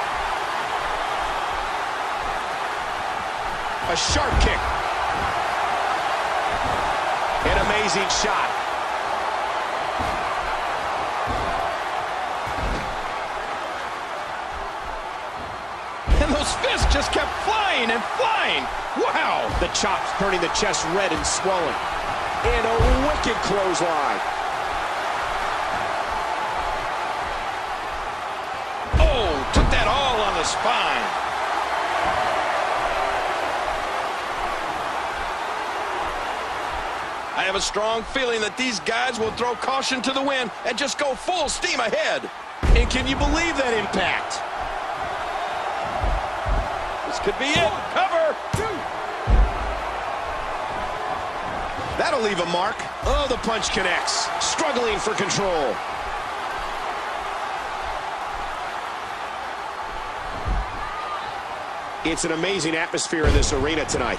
A sharp kick. An amazing shot. Those fists just kept flying and flying. Wow. The chops turning the chest red and swollen. And a wicked clothesline. Oh, took that all on the spine. I have a strong feeling that these guys will throw caution to the wind and just go full steam ahead. And can you believe that impact? This could be it. Cover. Two. That'll leave a mark. Oh, the punch connects. Struggling for control. It's an amazing atmosphere in this arena tonight.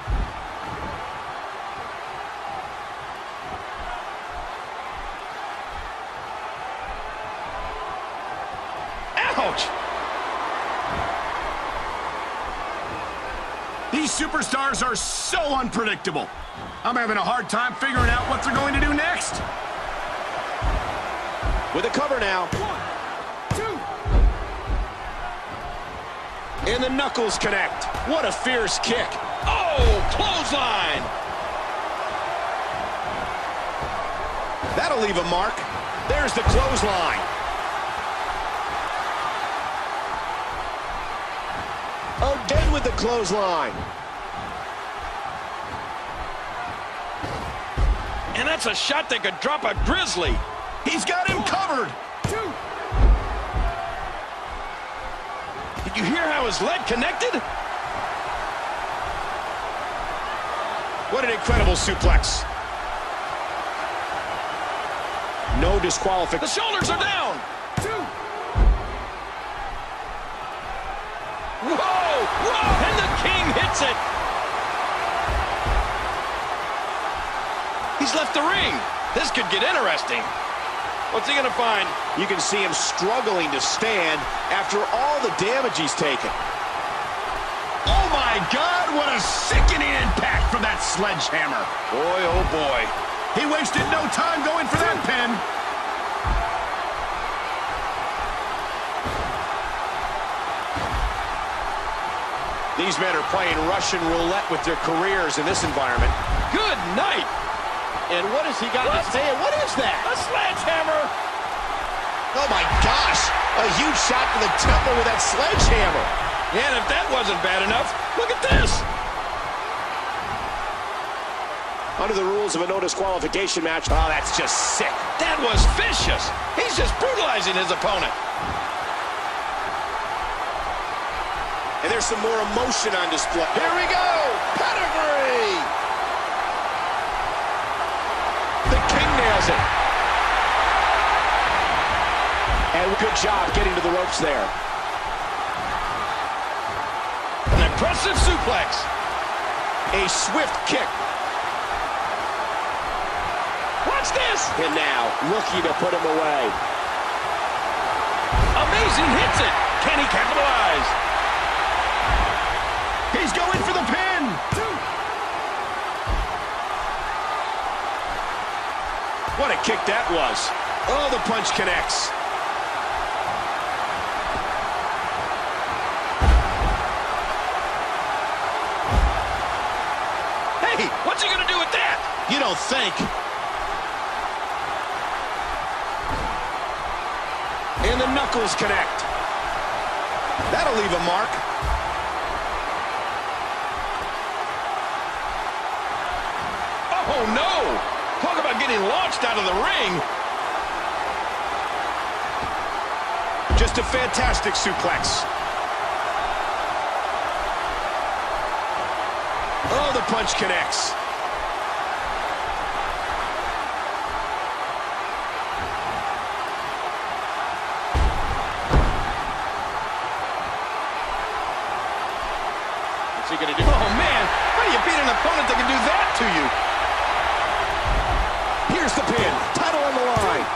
Ouch! These superstars are so unpredictable. I'm having a hard time figuring out what they're going to do next. With a cover now. One. Two. And the knuckles connect. What a fierce kick. Oh, clothesline! That'll leave a mark. There's the clothesline. Again with the clothesline. And that's a shot that could drop a grizzly. He's got him covered. Two. Did you hear how his leg connected? What an incredible suplex. No disqualification. The shoulders are down. Two. Whoa! Whoa! And the King hits it. He's left the ring. This could get interesting. What's he gonna find? You can see him struggling to stand after all the damage he's taken. Oh my God, what a sickening impact from that sledgehammer. Boy, oh boy. He wasted no time going for that pin. These men are playing Russian roulette with their careers in this environment. Good night. And what has he got What? to say? What is that? A sledgehammer. Oh my gosh! A huge shot to the temple with that sledgehammer. And if that wasn't bad enough, look at this. Under the rules of a no disqualification match, oh, that's just sick. That was vicious. He's just brutalizing his opponent. And there's some more emotion on display. Here we go! Pedigree! The King nails it. And good job getting to the ropes there. An impressive suplex. A swift kick. Watch this. And now, looking to put him away. Amazing hits it. Can he capitalize? He's going for the pin. Two. What a kick that was. Oh, the punch connects. Hey, what's he gonna do with that? You don't think. And the knuckles connect. That'll leave a mark. Oh no! Talk about getting launched out of the ring. Just a fantastic suplex. Oh, the punch connects. What's he gonna do? Oh man, how do you beat an opponent that can do that to you? Here's the pin. Title on the line.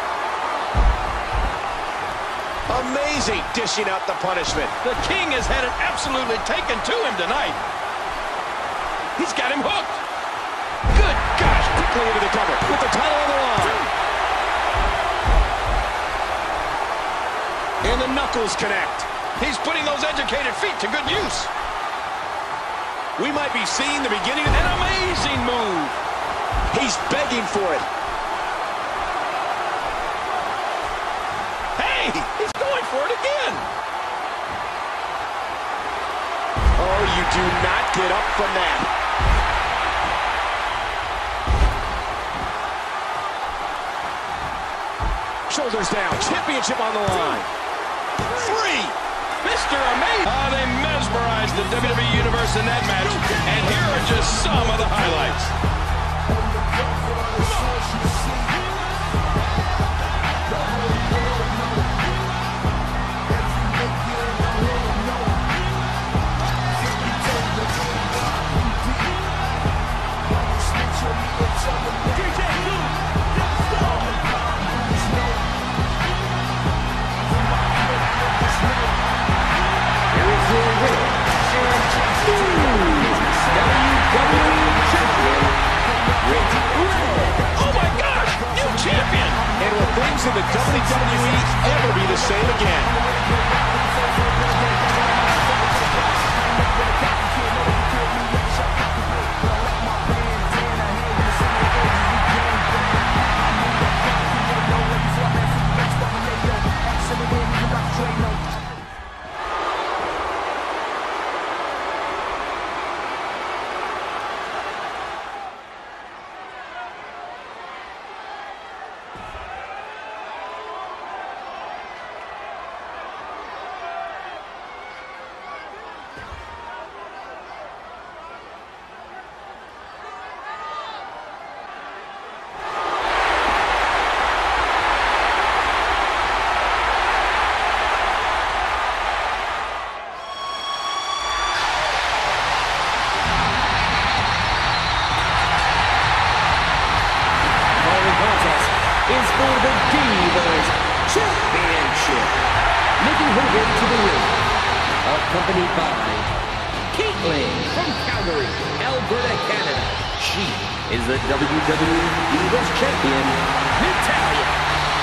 Amazing dishing out the punishment. The King has had it absolutely taken to him tonight. He's got him hooked. Good gosh. Quickly into the cover with the title on the line. And the knuckles connect. He's putting those educated feet to good use. We might be seeing the beginning of an amazing move. He's begging for it. Hey, he's going for it again. Oh, you do not get up from that. Shoulders down, championship on the line. Three. Mister Amazing. Oh, they mesmerized the W W E Universe in that match. And here are just some of the highlights. In the W W E ever be the same again. Is for the Divas Championship. Making her way to the ring, accompanied by Kaitlyn from Calgary, Alberta, Canada. She is the W W E Divas Champion, Natalya.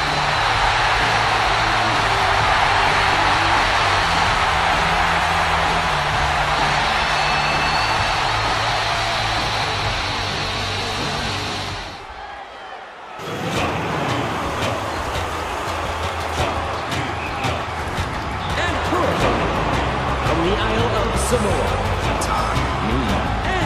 Samoa, Tamina.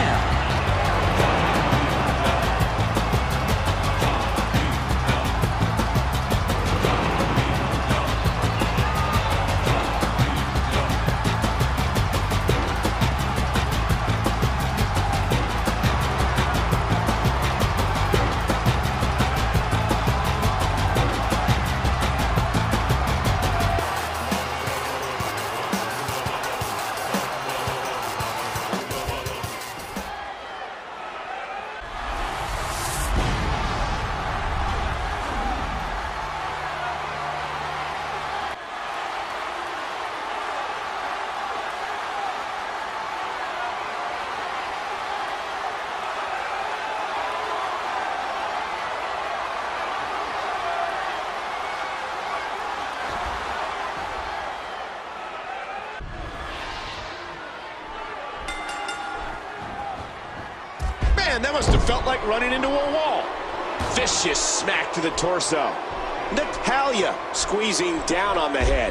Man, that must have felt like running into a wall. Vicious smack to the torso. Natalya squeezing down on the head.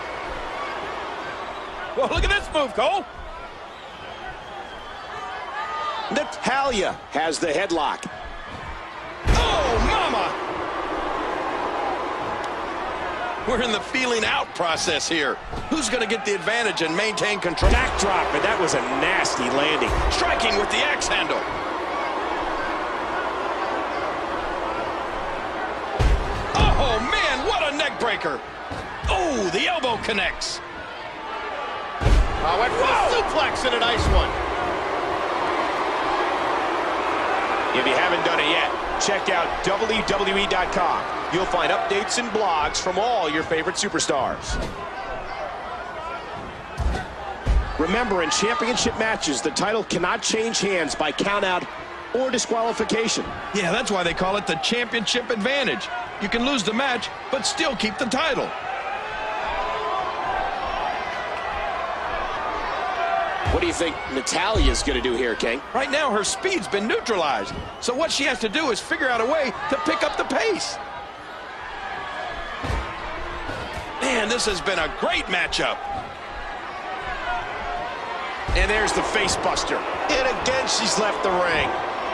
Well, look at this move, Cole. Natalya has the headlock. Oh, mama! We're in the feeling out process here. Who's going to get the advantage and maintain control? Backdrop, and that was a nasty landing. Striking with the axe handle. Oh, man, what a neck breaker. Oh, the elbow connects. Oh, went for the suplex and a nice one. If you haven't done it yet, check out W W E dot com. You'll find updates and blogs from all your favorite superstars. Remember, in championship matches, the title cannot change hands by countout or disqualification. Yeah, that's why they call it the championship advantage. You can lose the match, but still keep the title. you think Natalya's going to do here, King? Right now, her speed's been neutralized. So what she has to do is figure out a way to pick up the pace. Man, this has been a great matchup. And there's the face buster. And again, she's left the ring.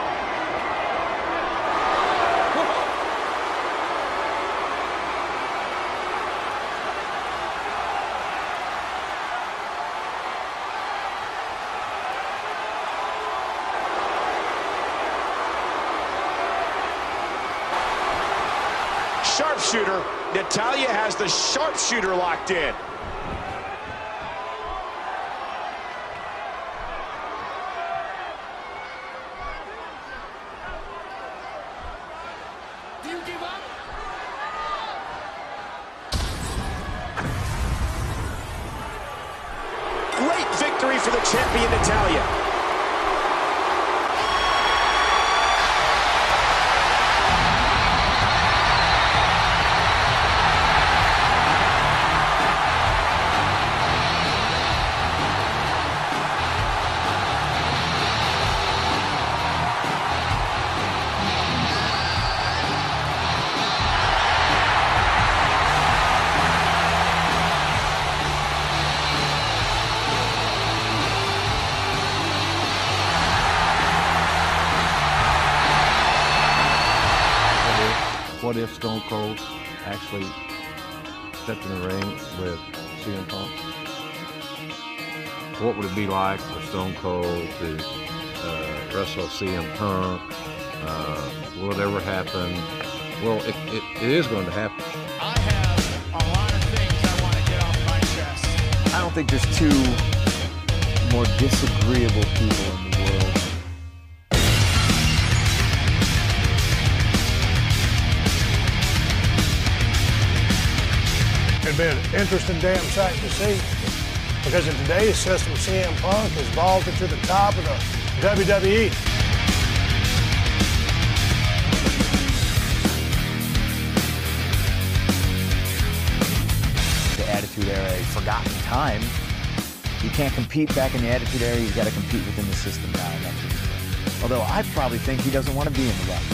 Sharpshooter. Natalya has the sharpshooter locked in. Do you give up? Great victory for the champion, Natalya. What if Stone Cold actually stepped in the ring with C M Punk? What would it be like for Stone Cold to uh, wrestle C M Punk? Uh, will it ever happen? Well, it, it, it is going to happen. I have a lot of things I want to get off my chest. I don't think there's two more disagreeable people in the world. It'd be an interesting damn sight to see, because in today's system, C M Punk has vaulted to the top of the W W E. The Attitude Era, a forgotten time. You can't compete back in the Attitude Era, you've got to compete within the system now. And that's what he's doing. Although I probably think he doesn't want to be in the roster.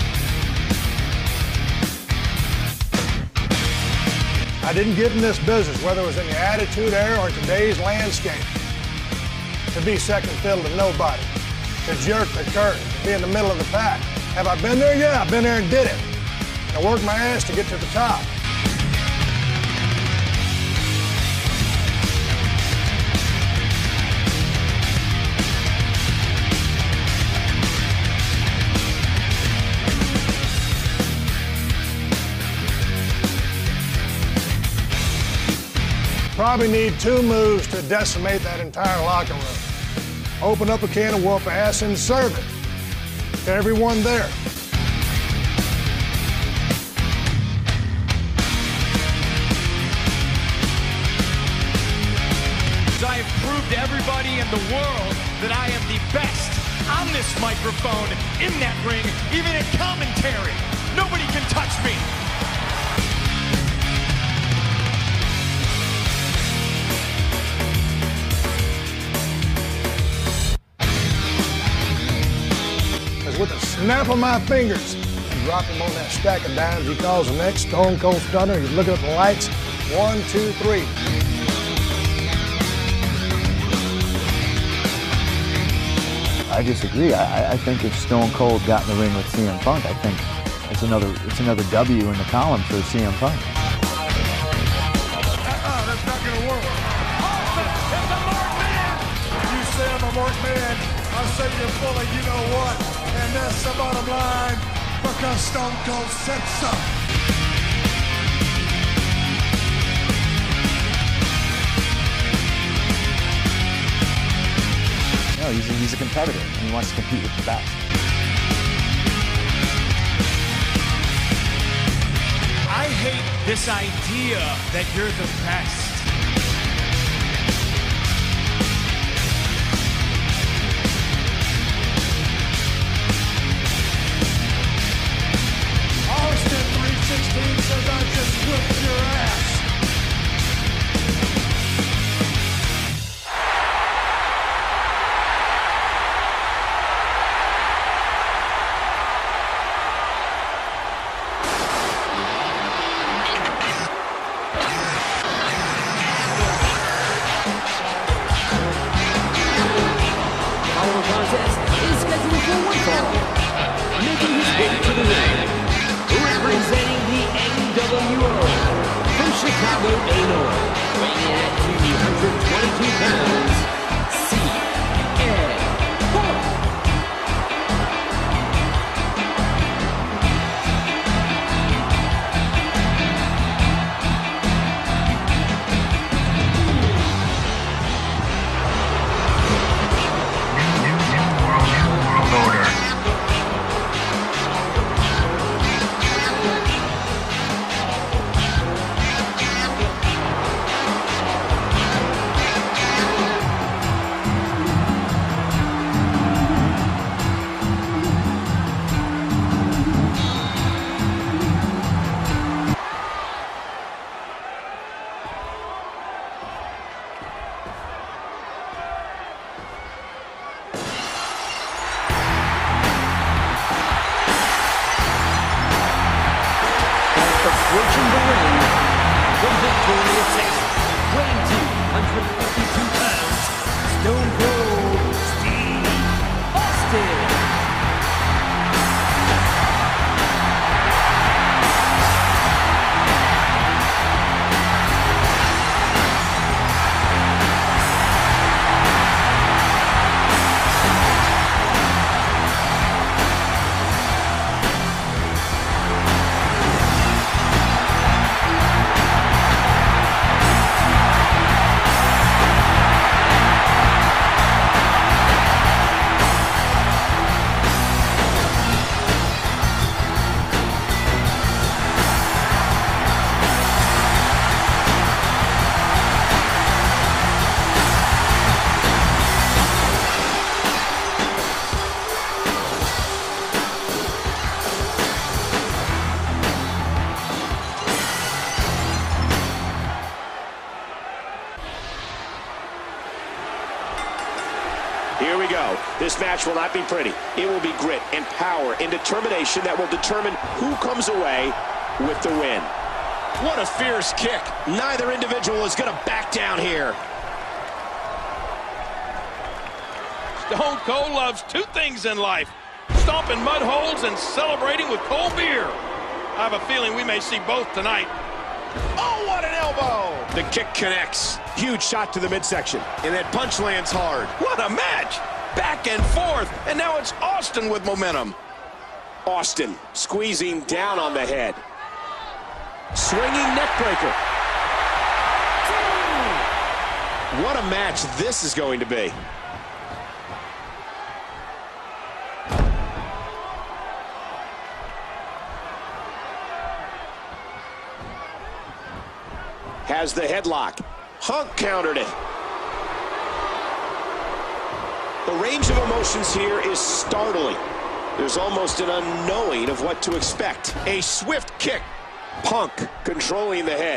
I didn't get in this business, whether it was in the Attitude Era or today's landscape, to be second fiddle to nobody, to jerk the curtain, to be in the middle of the pack. Have I been there? Yeah, I've been there and did it. I worked my ass to get to the top. Probably need two moves to decimate that entire locker room. Open up a can of whoop ass and serve it to everyone there. I have proved to everybody in the world that I am the best on this microphone, in that ring, even in commentary. Nobody can touch me. With a snap of my fingers, and drop him on that stack of dimes he calls the next Stone Cold Stunner. He's looking at the lights. One, two, three. I disagree. I, I think if Stone Cold got in the ring with C M Punk, I think it's another it's another W in the column for C M Punk. Uh-uh, that's not gonna work. Austin is a marked man. You say I'm a marked man, I'll say you're full of you know what. And that's the bottom line, because Stone Cold said so. No, he's a, he's a competitor, and he wants to compete with the best. I hate this idea that you're the best. Austin three sixteen says I just whipped your ass. Chicago, Illinois, weighing in at two hundred twenty-two pounds, C M Punk. Approaching the ring, the victorious X, weighing two hundred fifty-two pounds, Stone Cold Steve Austin. Here we go. This match will not be pretty. It will be grit and power and determination that will determine who comes away with the win. What a fierce kick. Neither individual is going to back down here. Stone Cold loves two things in life: stomping mud holes and celebrating with cold beer. I have a feeling we may see both tonight. Oh, what an elbow! The kick connects. Huge shot to the midsection. And that punch lands hard. What a match! Back and forth, and now it's Austin with momentum. Austin squeezing down on the head. Swinging neck breaker. What a match this is going to be. Has the headlock. Punk countered it. The range of emotions here is startling. There's almost an unknowing of what to expect. A swift kick. Punk controlling the head.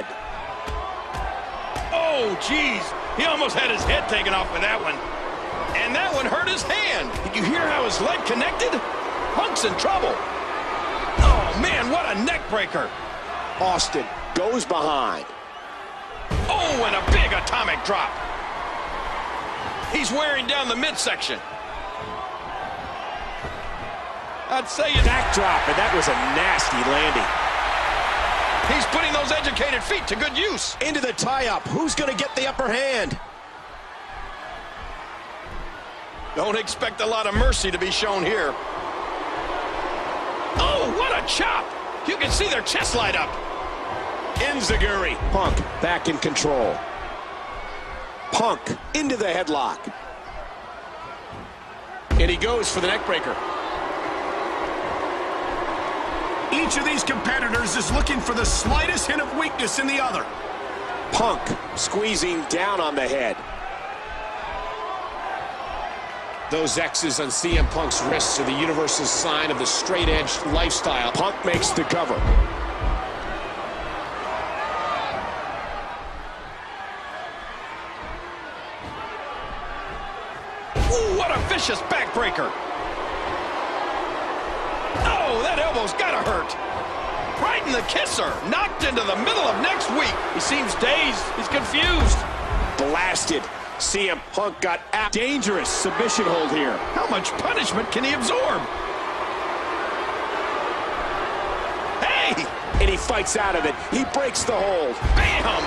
Oh, geez. He almost had his head taken off with that one. And that one hurt his hand. Did you hear how his leg connected? Punk's in trouble. Oh, man, what a neck breaker. Austin goes behind. Oh, and a big atomic drop. He's wearing down the midsection. I'd say it's backdrop, and that was a nasty landing. He's putting those educated feet to good use. Into the tie-up. Who's going to get the upper hand? Don't expect a lot of mercy to be shown here. Oh, what a chop. You can see their chest light up. Enziguri. Punk back in control. Punk into the headlock. And he goes for the neck breaker. Each of these competitors is looking for the slightest hint of weakness in the other. Punk squeezing down on the head. Those X's on C M Punk's wrists are the universal sign of the straight-edged lifestyle. Punk makes the cover. Ooh, what a vicious backbreaker. Oh, that elbow's gotta hurt. Right in the kisser. Knocked into the middle of next week. He seems dazed. He's confused. Blasted. C M Punk got a dangerous submission hold here. How much punishment can he absorb? Hey! and he fights out of it. He breaks the hold. Bam!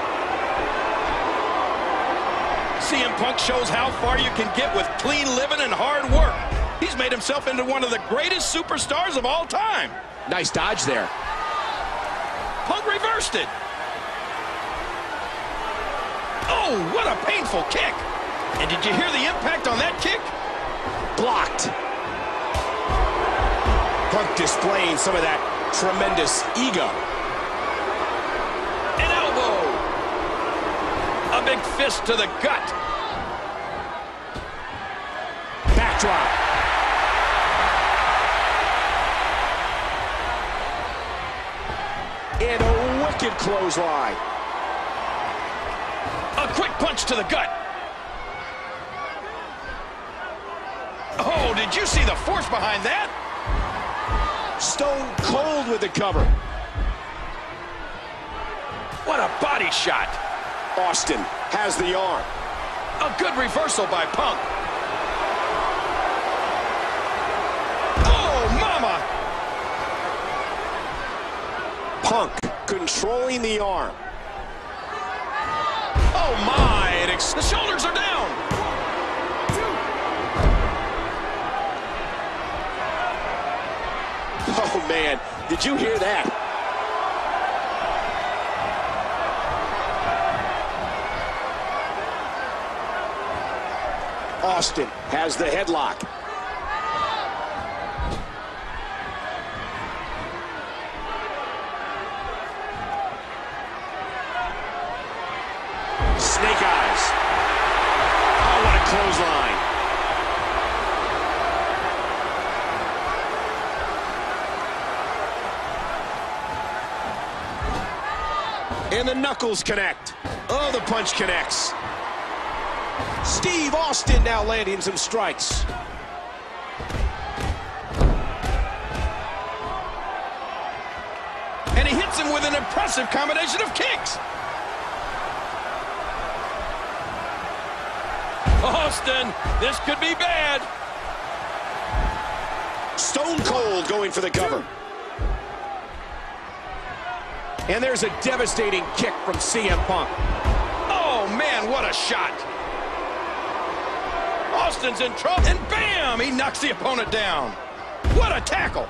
C M Punk shows how far you can get with clean living and hard work. He's made himself into one of the greatest superstars of all time. Nice dodge there. Punk reversed it. Oh, what a painful kick. And did you hear the impact on that kick? Blocked. Punk displaying some of that tremendous ego. An elbow. A big fist to the gut. Backdrop. And a wicked clothesline. A quick punch to the gut. Oh, did you see the force behind that? Stone Cold with the cover. What a body shot. Austin has the arm. A good reversal by Punk. Oh, mama. Punk controlling the arm. Oh, my. It ex the shoulders are down. Oh, man. Did you hear that? Austin has the headlock. Snake eyes. Oh, what a clothesline. And the knuckles connect. Oh, the punch connects. Steve Austin now landing some strikes. And he hits him with an impressive combination of kicks. Austin, this could be bad. Stone Cold going for the cover. And there's a devastating kick from C M Punk. Oh, man, what a shot. Austin's in trouble, and bam, he knocks the opponent down. What a tackle.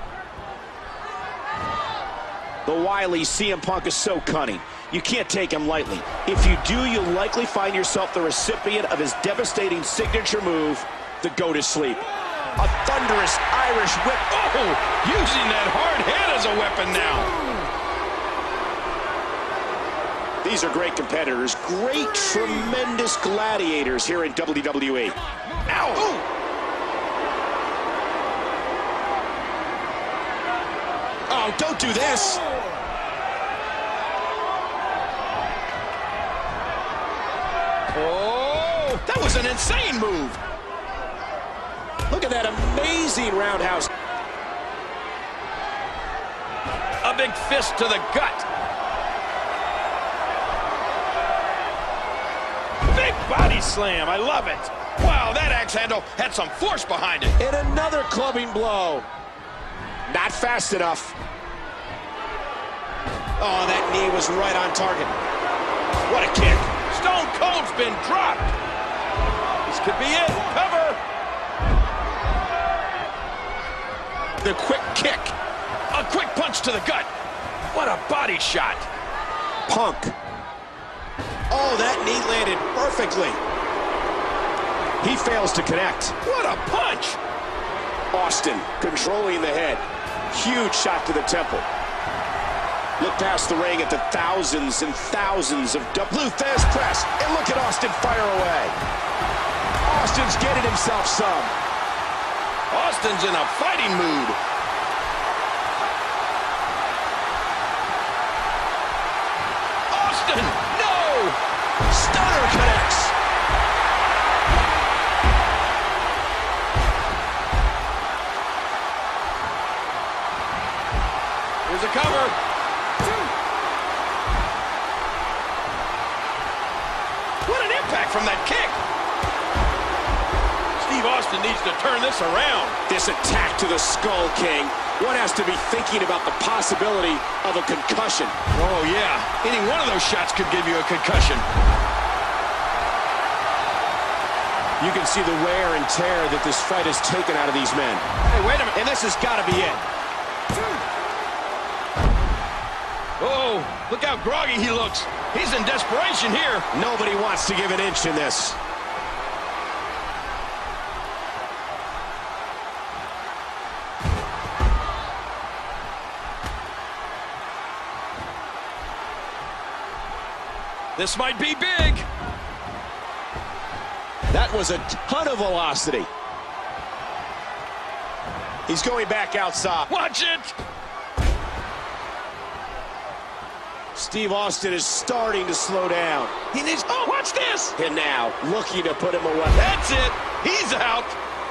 The wily C M Punk is so cunning. You can't take him lightly. If you do, you'll likely find yourself the recipient of his devastating signature move, the go to sleep. A thunderous Irish whip. Oh, using that hard head as a weapon now. These are great competitors, great, tremendous gladiators here in W W E. Ow! Ooh. Oh, don't do this. Oh, that was an insane move. Look at that amazing roundhouse. A big fist to the gut. Big body slam. I love it. Wow, that axe handle had some force behind it. And another clubbing blow. Not fast enough. Oh, that knee was right on target. What a kick. Stone Cold's been dropped. This could be it. Cover. The quick kick. A quick punch to the gut. What a body shot. Punk. Oh, that knee landed perfectly. He fails to connect. What a punch. Austin controlling the head. Huge shot to the temple. Look past the ring at the thousands and thousands of Blue Thesz press. And look at Austin fire away. Austin's getting himself some. Austin's in a fighting mood. Austin, no! Stunner connects. Here's a cover. What an impact from that kick. Steve Austin needs to turn this around. This attack to the Skull King one has to be thinking about the possibility of a concussion. Oh, yeah. Any one of those shots could give you a concussion. You can see the wear and tear that this fight has taken out of these men. Hey, wait a minute. And this has got to be it. Oh, look how groggy he looks. He's in desperation here. Nobody wants to give an inch in this. This might be big. That was a ton of velocity. He's going back outside. Watch it. Steve Austin is starting to slow down. He needs, oh, watch this. And now looking to put him away. That's it. He's out.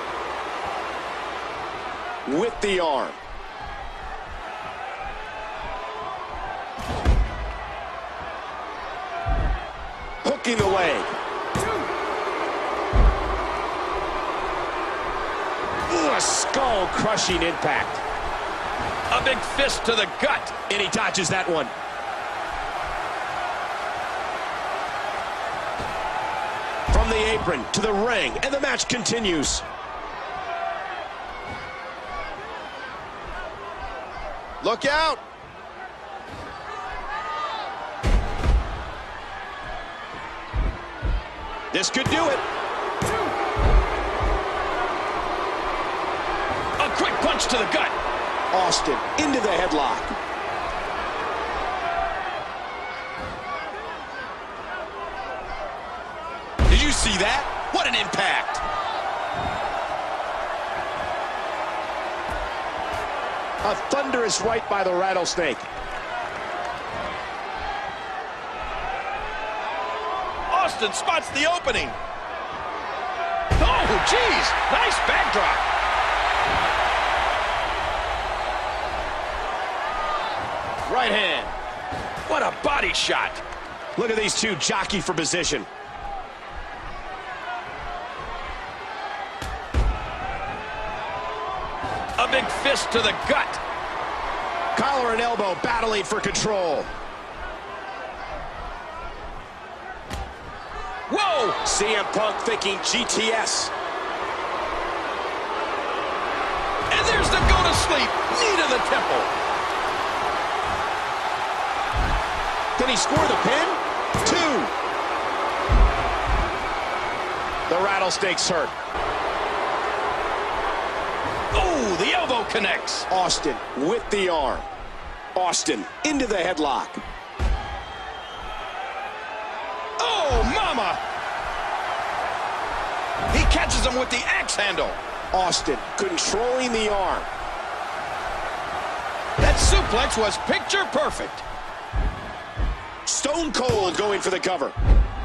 With the arm. Hooking the leg. Ooh, a skull-crushing impact. A big fist to the gut. And he dodges that one. From the apron to the ring, and the match continues. Look out! This could do it. A quick punch to the gut. Austin into the headlock. Did you see that? What an impact. A thunderous right by the Rattlesnake. Austin spots the opening. Oh, geez. Nice backdrop. Right hand. What a body shot. Look at these two jockey for position. A big fist to the gut. Collar and elbow battling for control. Whoa! C M Punk thinking G T S. And there's the go to sleep. Knee to the temple. Can he score the pin? Two. The Rattlesnake's hurt. Oh, the elbow connects. Austin with the arm. Austin into the headlock. Oh, mama! He catches him with the axe handle. Austin controlling the arm. That suplex was picture perfect. Stone Cold going for the cover.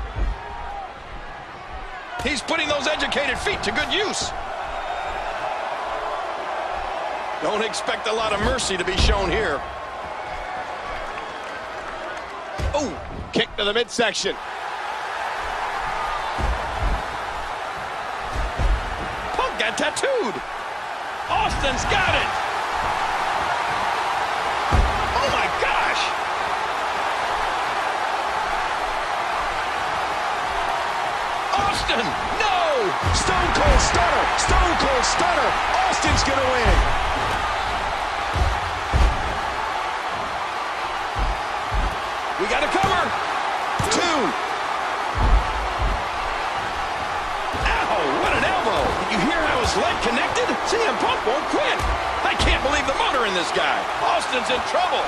He's putting those educated feet to good use. Don't expect a lot of mercy to be shown here. Oh, kick to the midsection. Punk got tattooed. Austin's got it. Oh, my gosh. Austin, no. Stone Cold Stunner. Stone Cold Stunner. Austin's going to win. We got a cover. Two. Ow, what an elbow. Did you hear how his leg connected? C M Punk won't quit. I can't believe the motor in this guy. Austin's in trouble.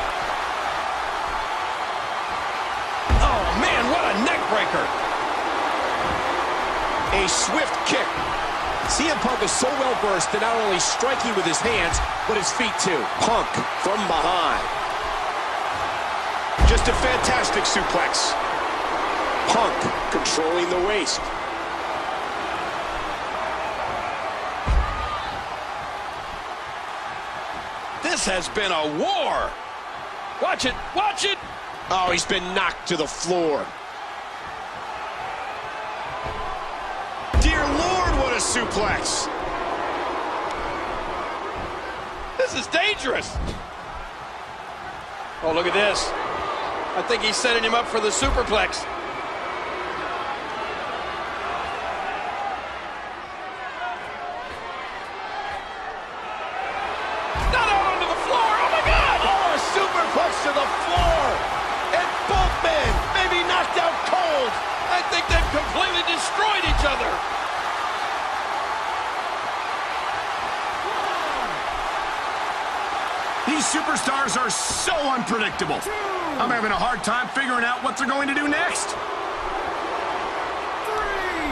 Oh, man, what a neck breaker. A swift kick. C M Punk is so well versed in not only striking with his hands, but his feet too. Punk from behind. Just a fantastic suplex. Punk controlling the waist. This has been a war. Watch it, watch it. Oh, he's been knocked to the floor. Dear Lord, what a suplex. This This is dangerous. Oh, look at this. I think he's setting him up for the superplex. Not out onto the floor. Oh, my God. Oh, a superplex to the floor. And both men may be knocked out cold. I think they've completely destroyed each other. These superstars are so unpredictable. I'm having a hard time figuring out what they're going to do next. Three.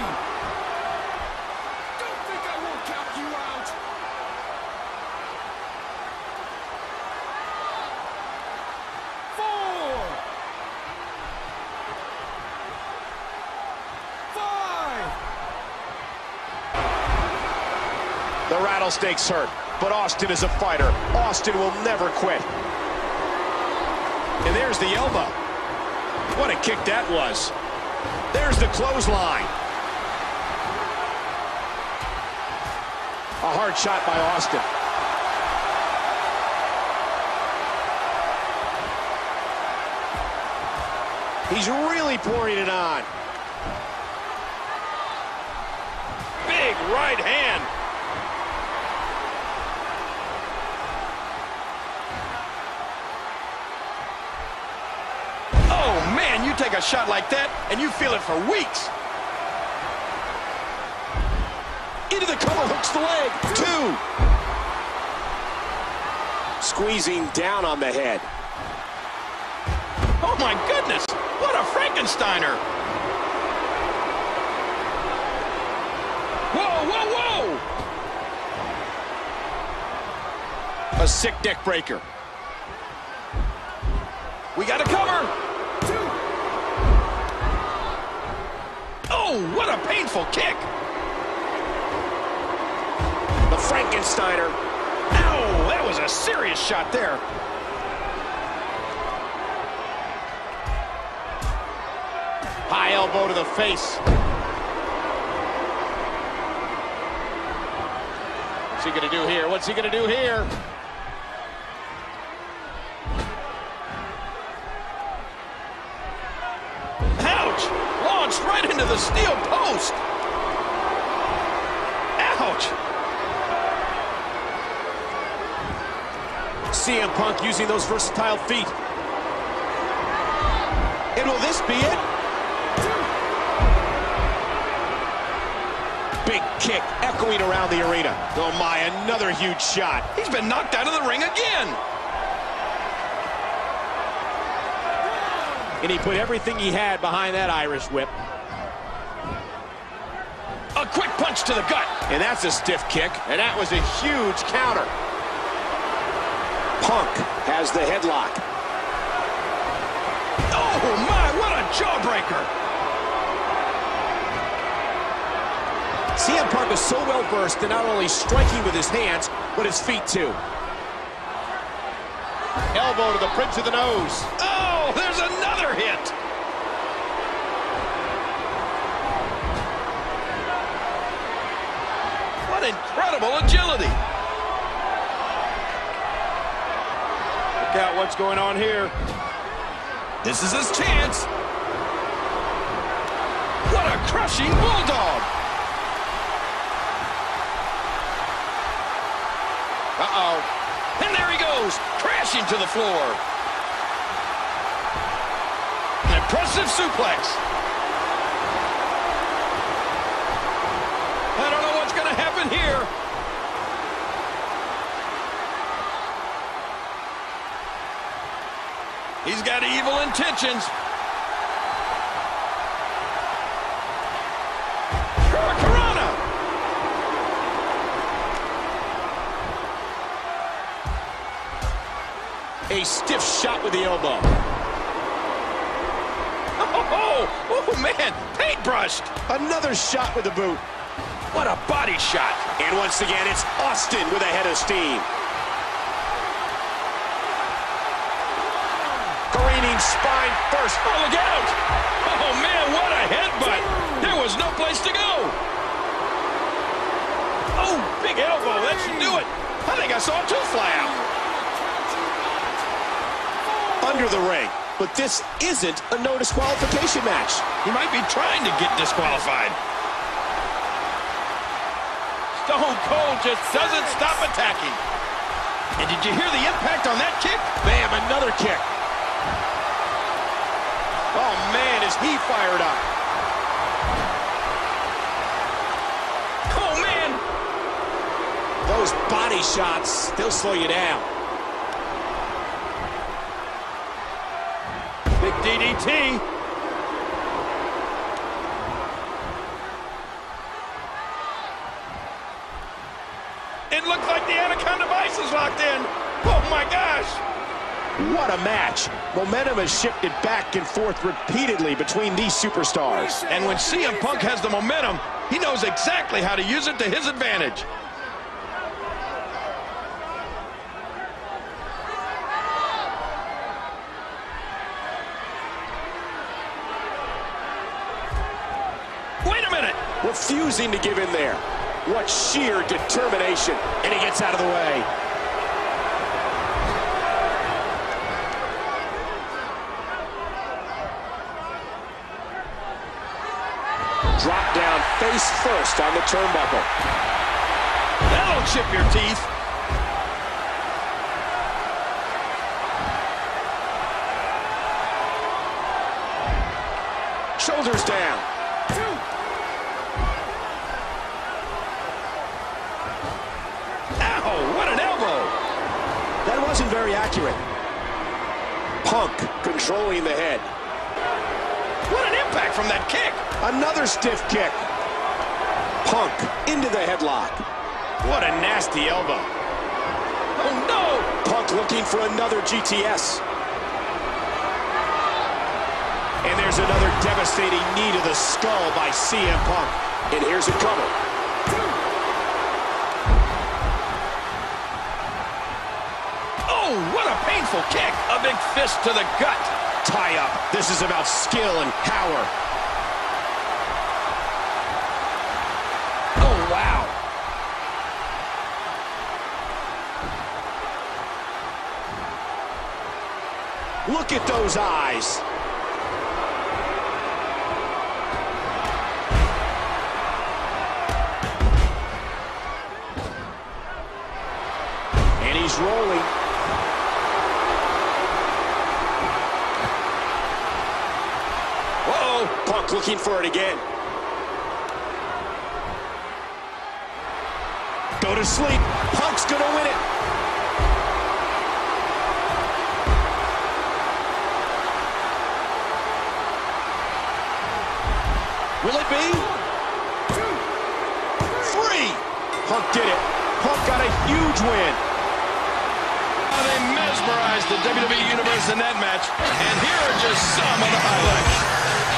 Don't think I won't count you out. Four. Five. The Rattlesnake's hurt, but Austin is a fighter. Austin will never quit. And there's the elbow. What a kick that was. There's the clothesline. A hard shot by Austin. He's really pouring it on. Big right hand. Oh, man, you take a shot like that, and you feel it for weeks. Into the cover, hooks the leg. Two. Squeezing down on the head. Oh, my goodness. What a Frankensteiner. Whoa, whoa, whoa. A sick neck breaker. We got a cover. Oh, what a painful kick. The Frankensteiner. Ow, that was a serious shot there. High elbow to the face. What's he gonna do here? What's he gonna do here? Ouch! Launched right into the steel post. Ouch! C M Punk using those versatile feet. And will this be it? Big kick echoing around the arena. Oh my, another huge shot. He's been knocked out of the ring again. And he put everything he had behind that Irish whip. A quick punch to the gut. And that's a stiff kick. And that was a huge counter. Punk has the headlock. Oh my, what a jawbreaker. C M Punk is so well versed in not only striking with his hands, but his feet too. Elbow to the bridge of the nose. Oh, there's another hit. What incredible agility. Look out what's going on here. This is his chance. What a crushing bulldog. Uh-oh. And there he goes, crashing to the floor. An impressive suplex. I don't know what's going to happen here. He's got evil intentions. Hurricanrana. A stiff shot with the elbow. Oh, oh, oh man, paintbrushed. Another shot with the boot. What a body shot. And once again, it's Austin with a head of steam. Careening spine first. Oh, look out. Oh, man, what a headbutt. There was no place to go. Oh, big elbow. That should do it. I think I saw a tooth fly out. Under the ring. But this isn't a no disqualification match. He might be trying to get disqualified. Stone Cold just doesn't stop attacking. And did you hear the impact on that kick? Bam, another kick. Oh, man, is he fired up. Oh, man. Those body shots, they'll slow you down. Big D D T. It looked like the Anaconda Vice is locked in. Oh, my gosh. What a match. Momentum has shifted back and forth repeatedly between these superstars. And when C M Punk has the momentum, he knows exactly how to use it to his advantage. Wait a minute. Refusing to give in there. What sheer determination. And he gets out of the way. Drop down face first on the turnbuckle. That'll chip your teeth. Shoulders down. Ow, what an elbow. That wasn't very accurate. Punk controlling the head. What an impact from that kick. Another stiff kick. Punk into the headlock. What a nasty elbow. Oh, no. Punk looking for another G T S. And there's another devastating knee to the skull by C M Punk. And here's a cover. Oh, what a painful kick. A big fist to the gut. Tie up. This is about skill and power. Oh, wow. Look at those eyes. And he's rolling. Whoa, Punk looking for it again. Go to sleep. Punk's gonna win it. Will it be? Three. Punk did it. Punk got a huge win. Oh, they mesmerized the W W E Universe in that match. And here are just some of the highlights.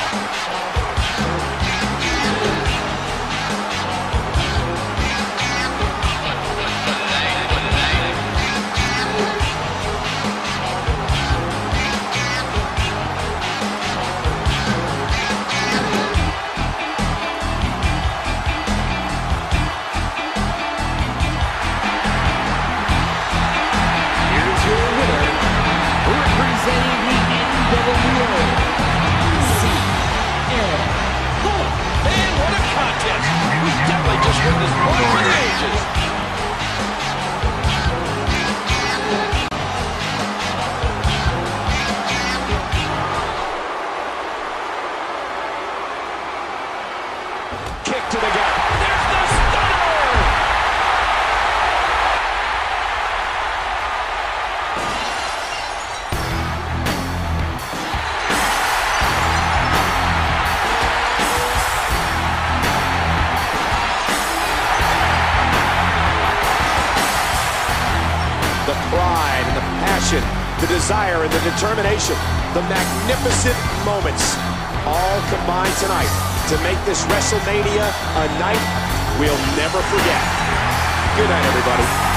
The desire and the determination, the magnificent moments, all combined tonight to make this WrestleMania a night we'll never forget. Good night, everybody.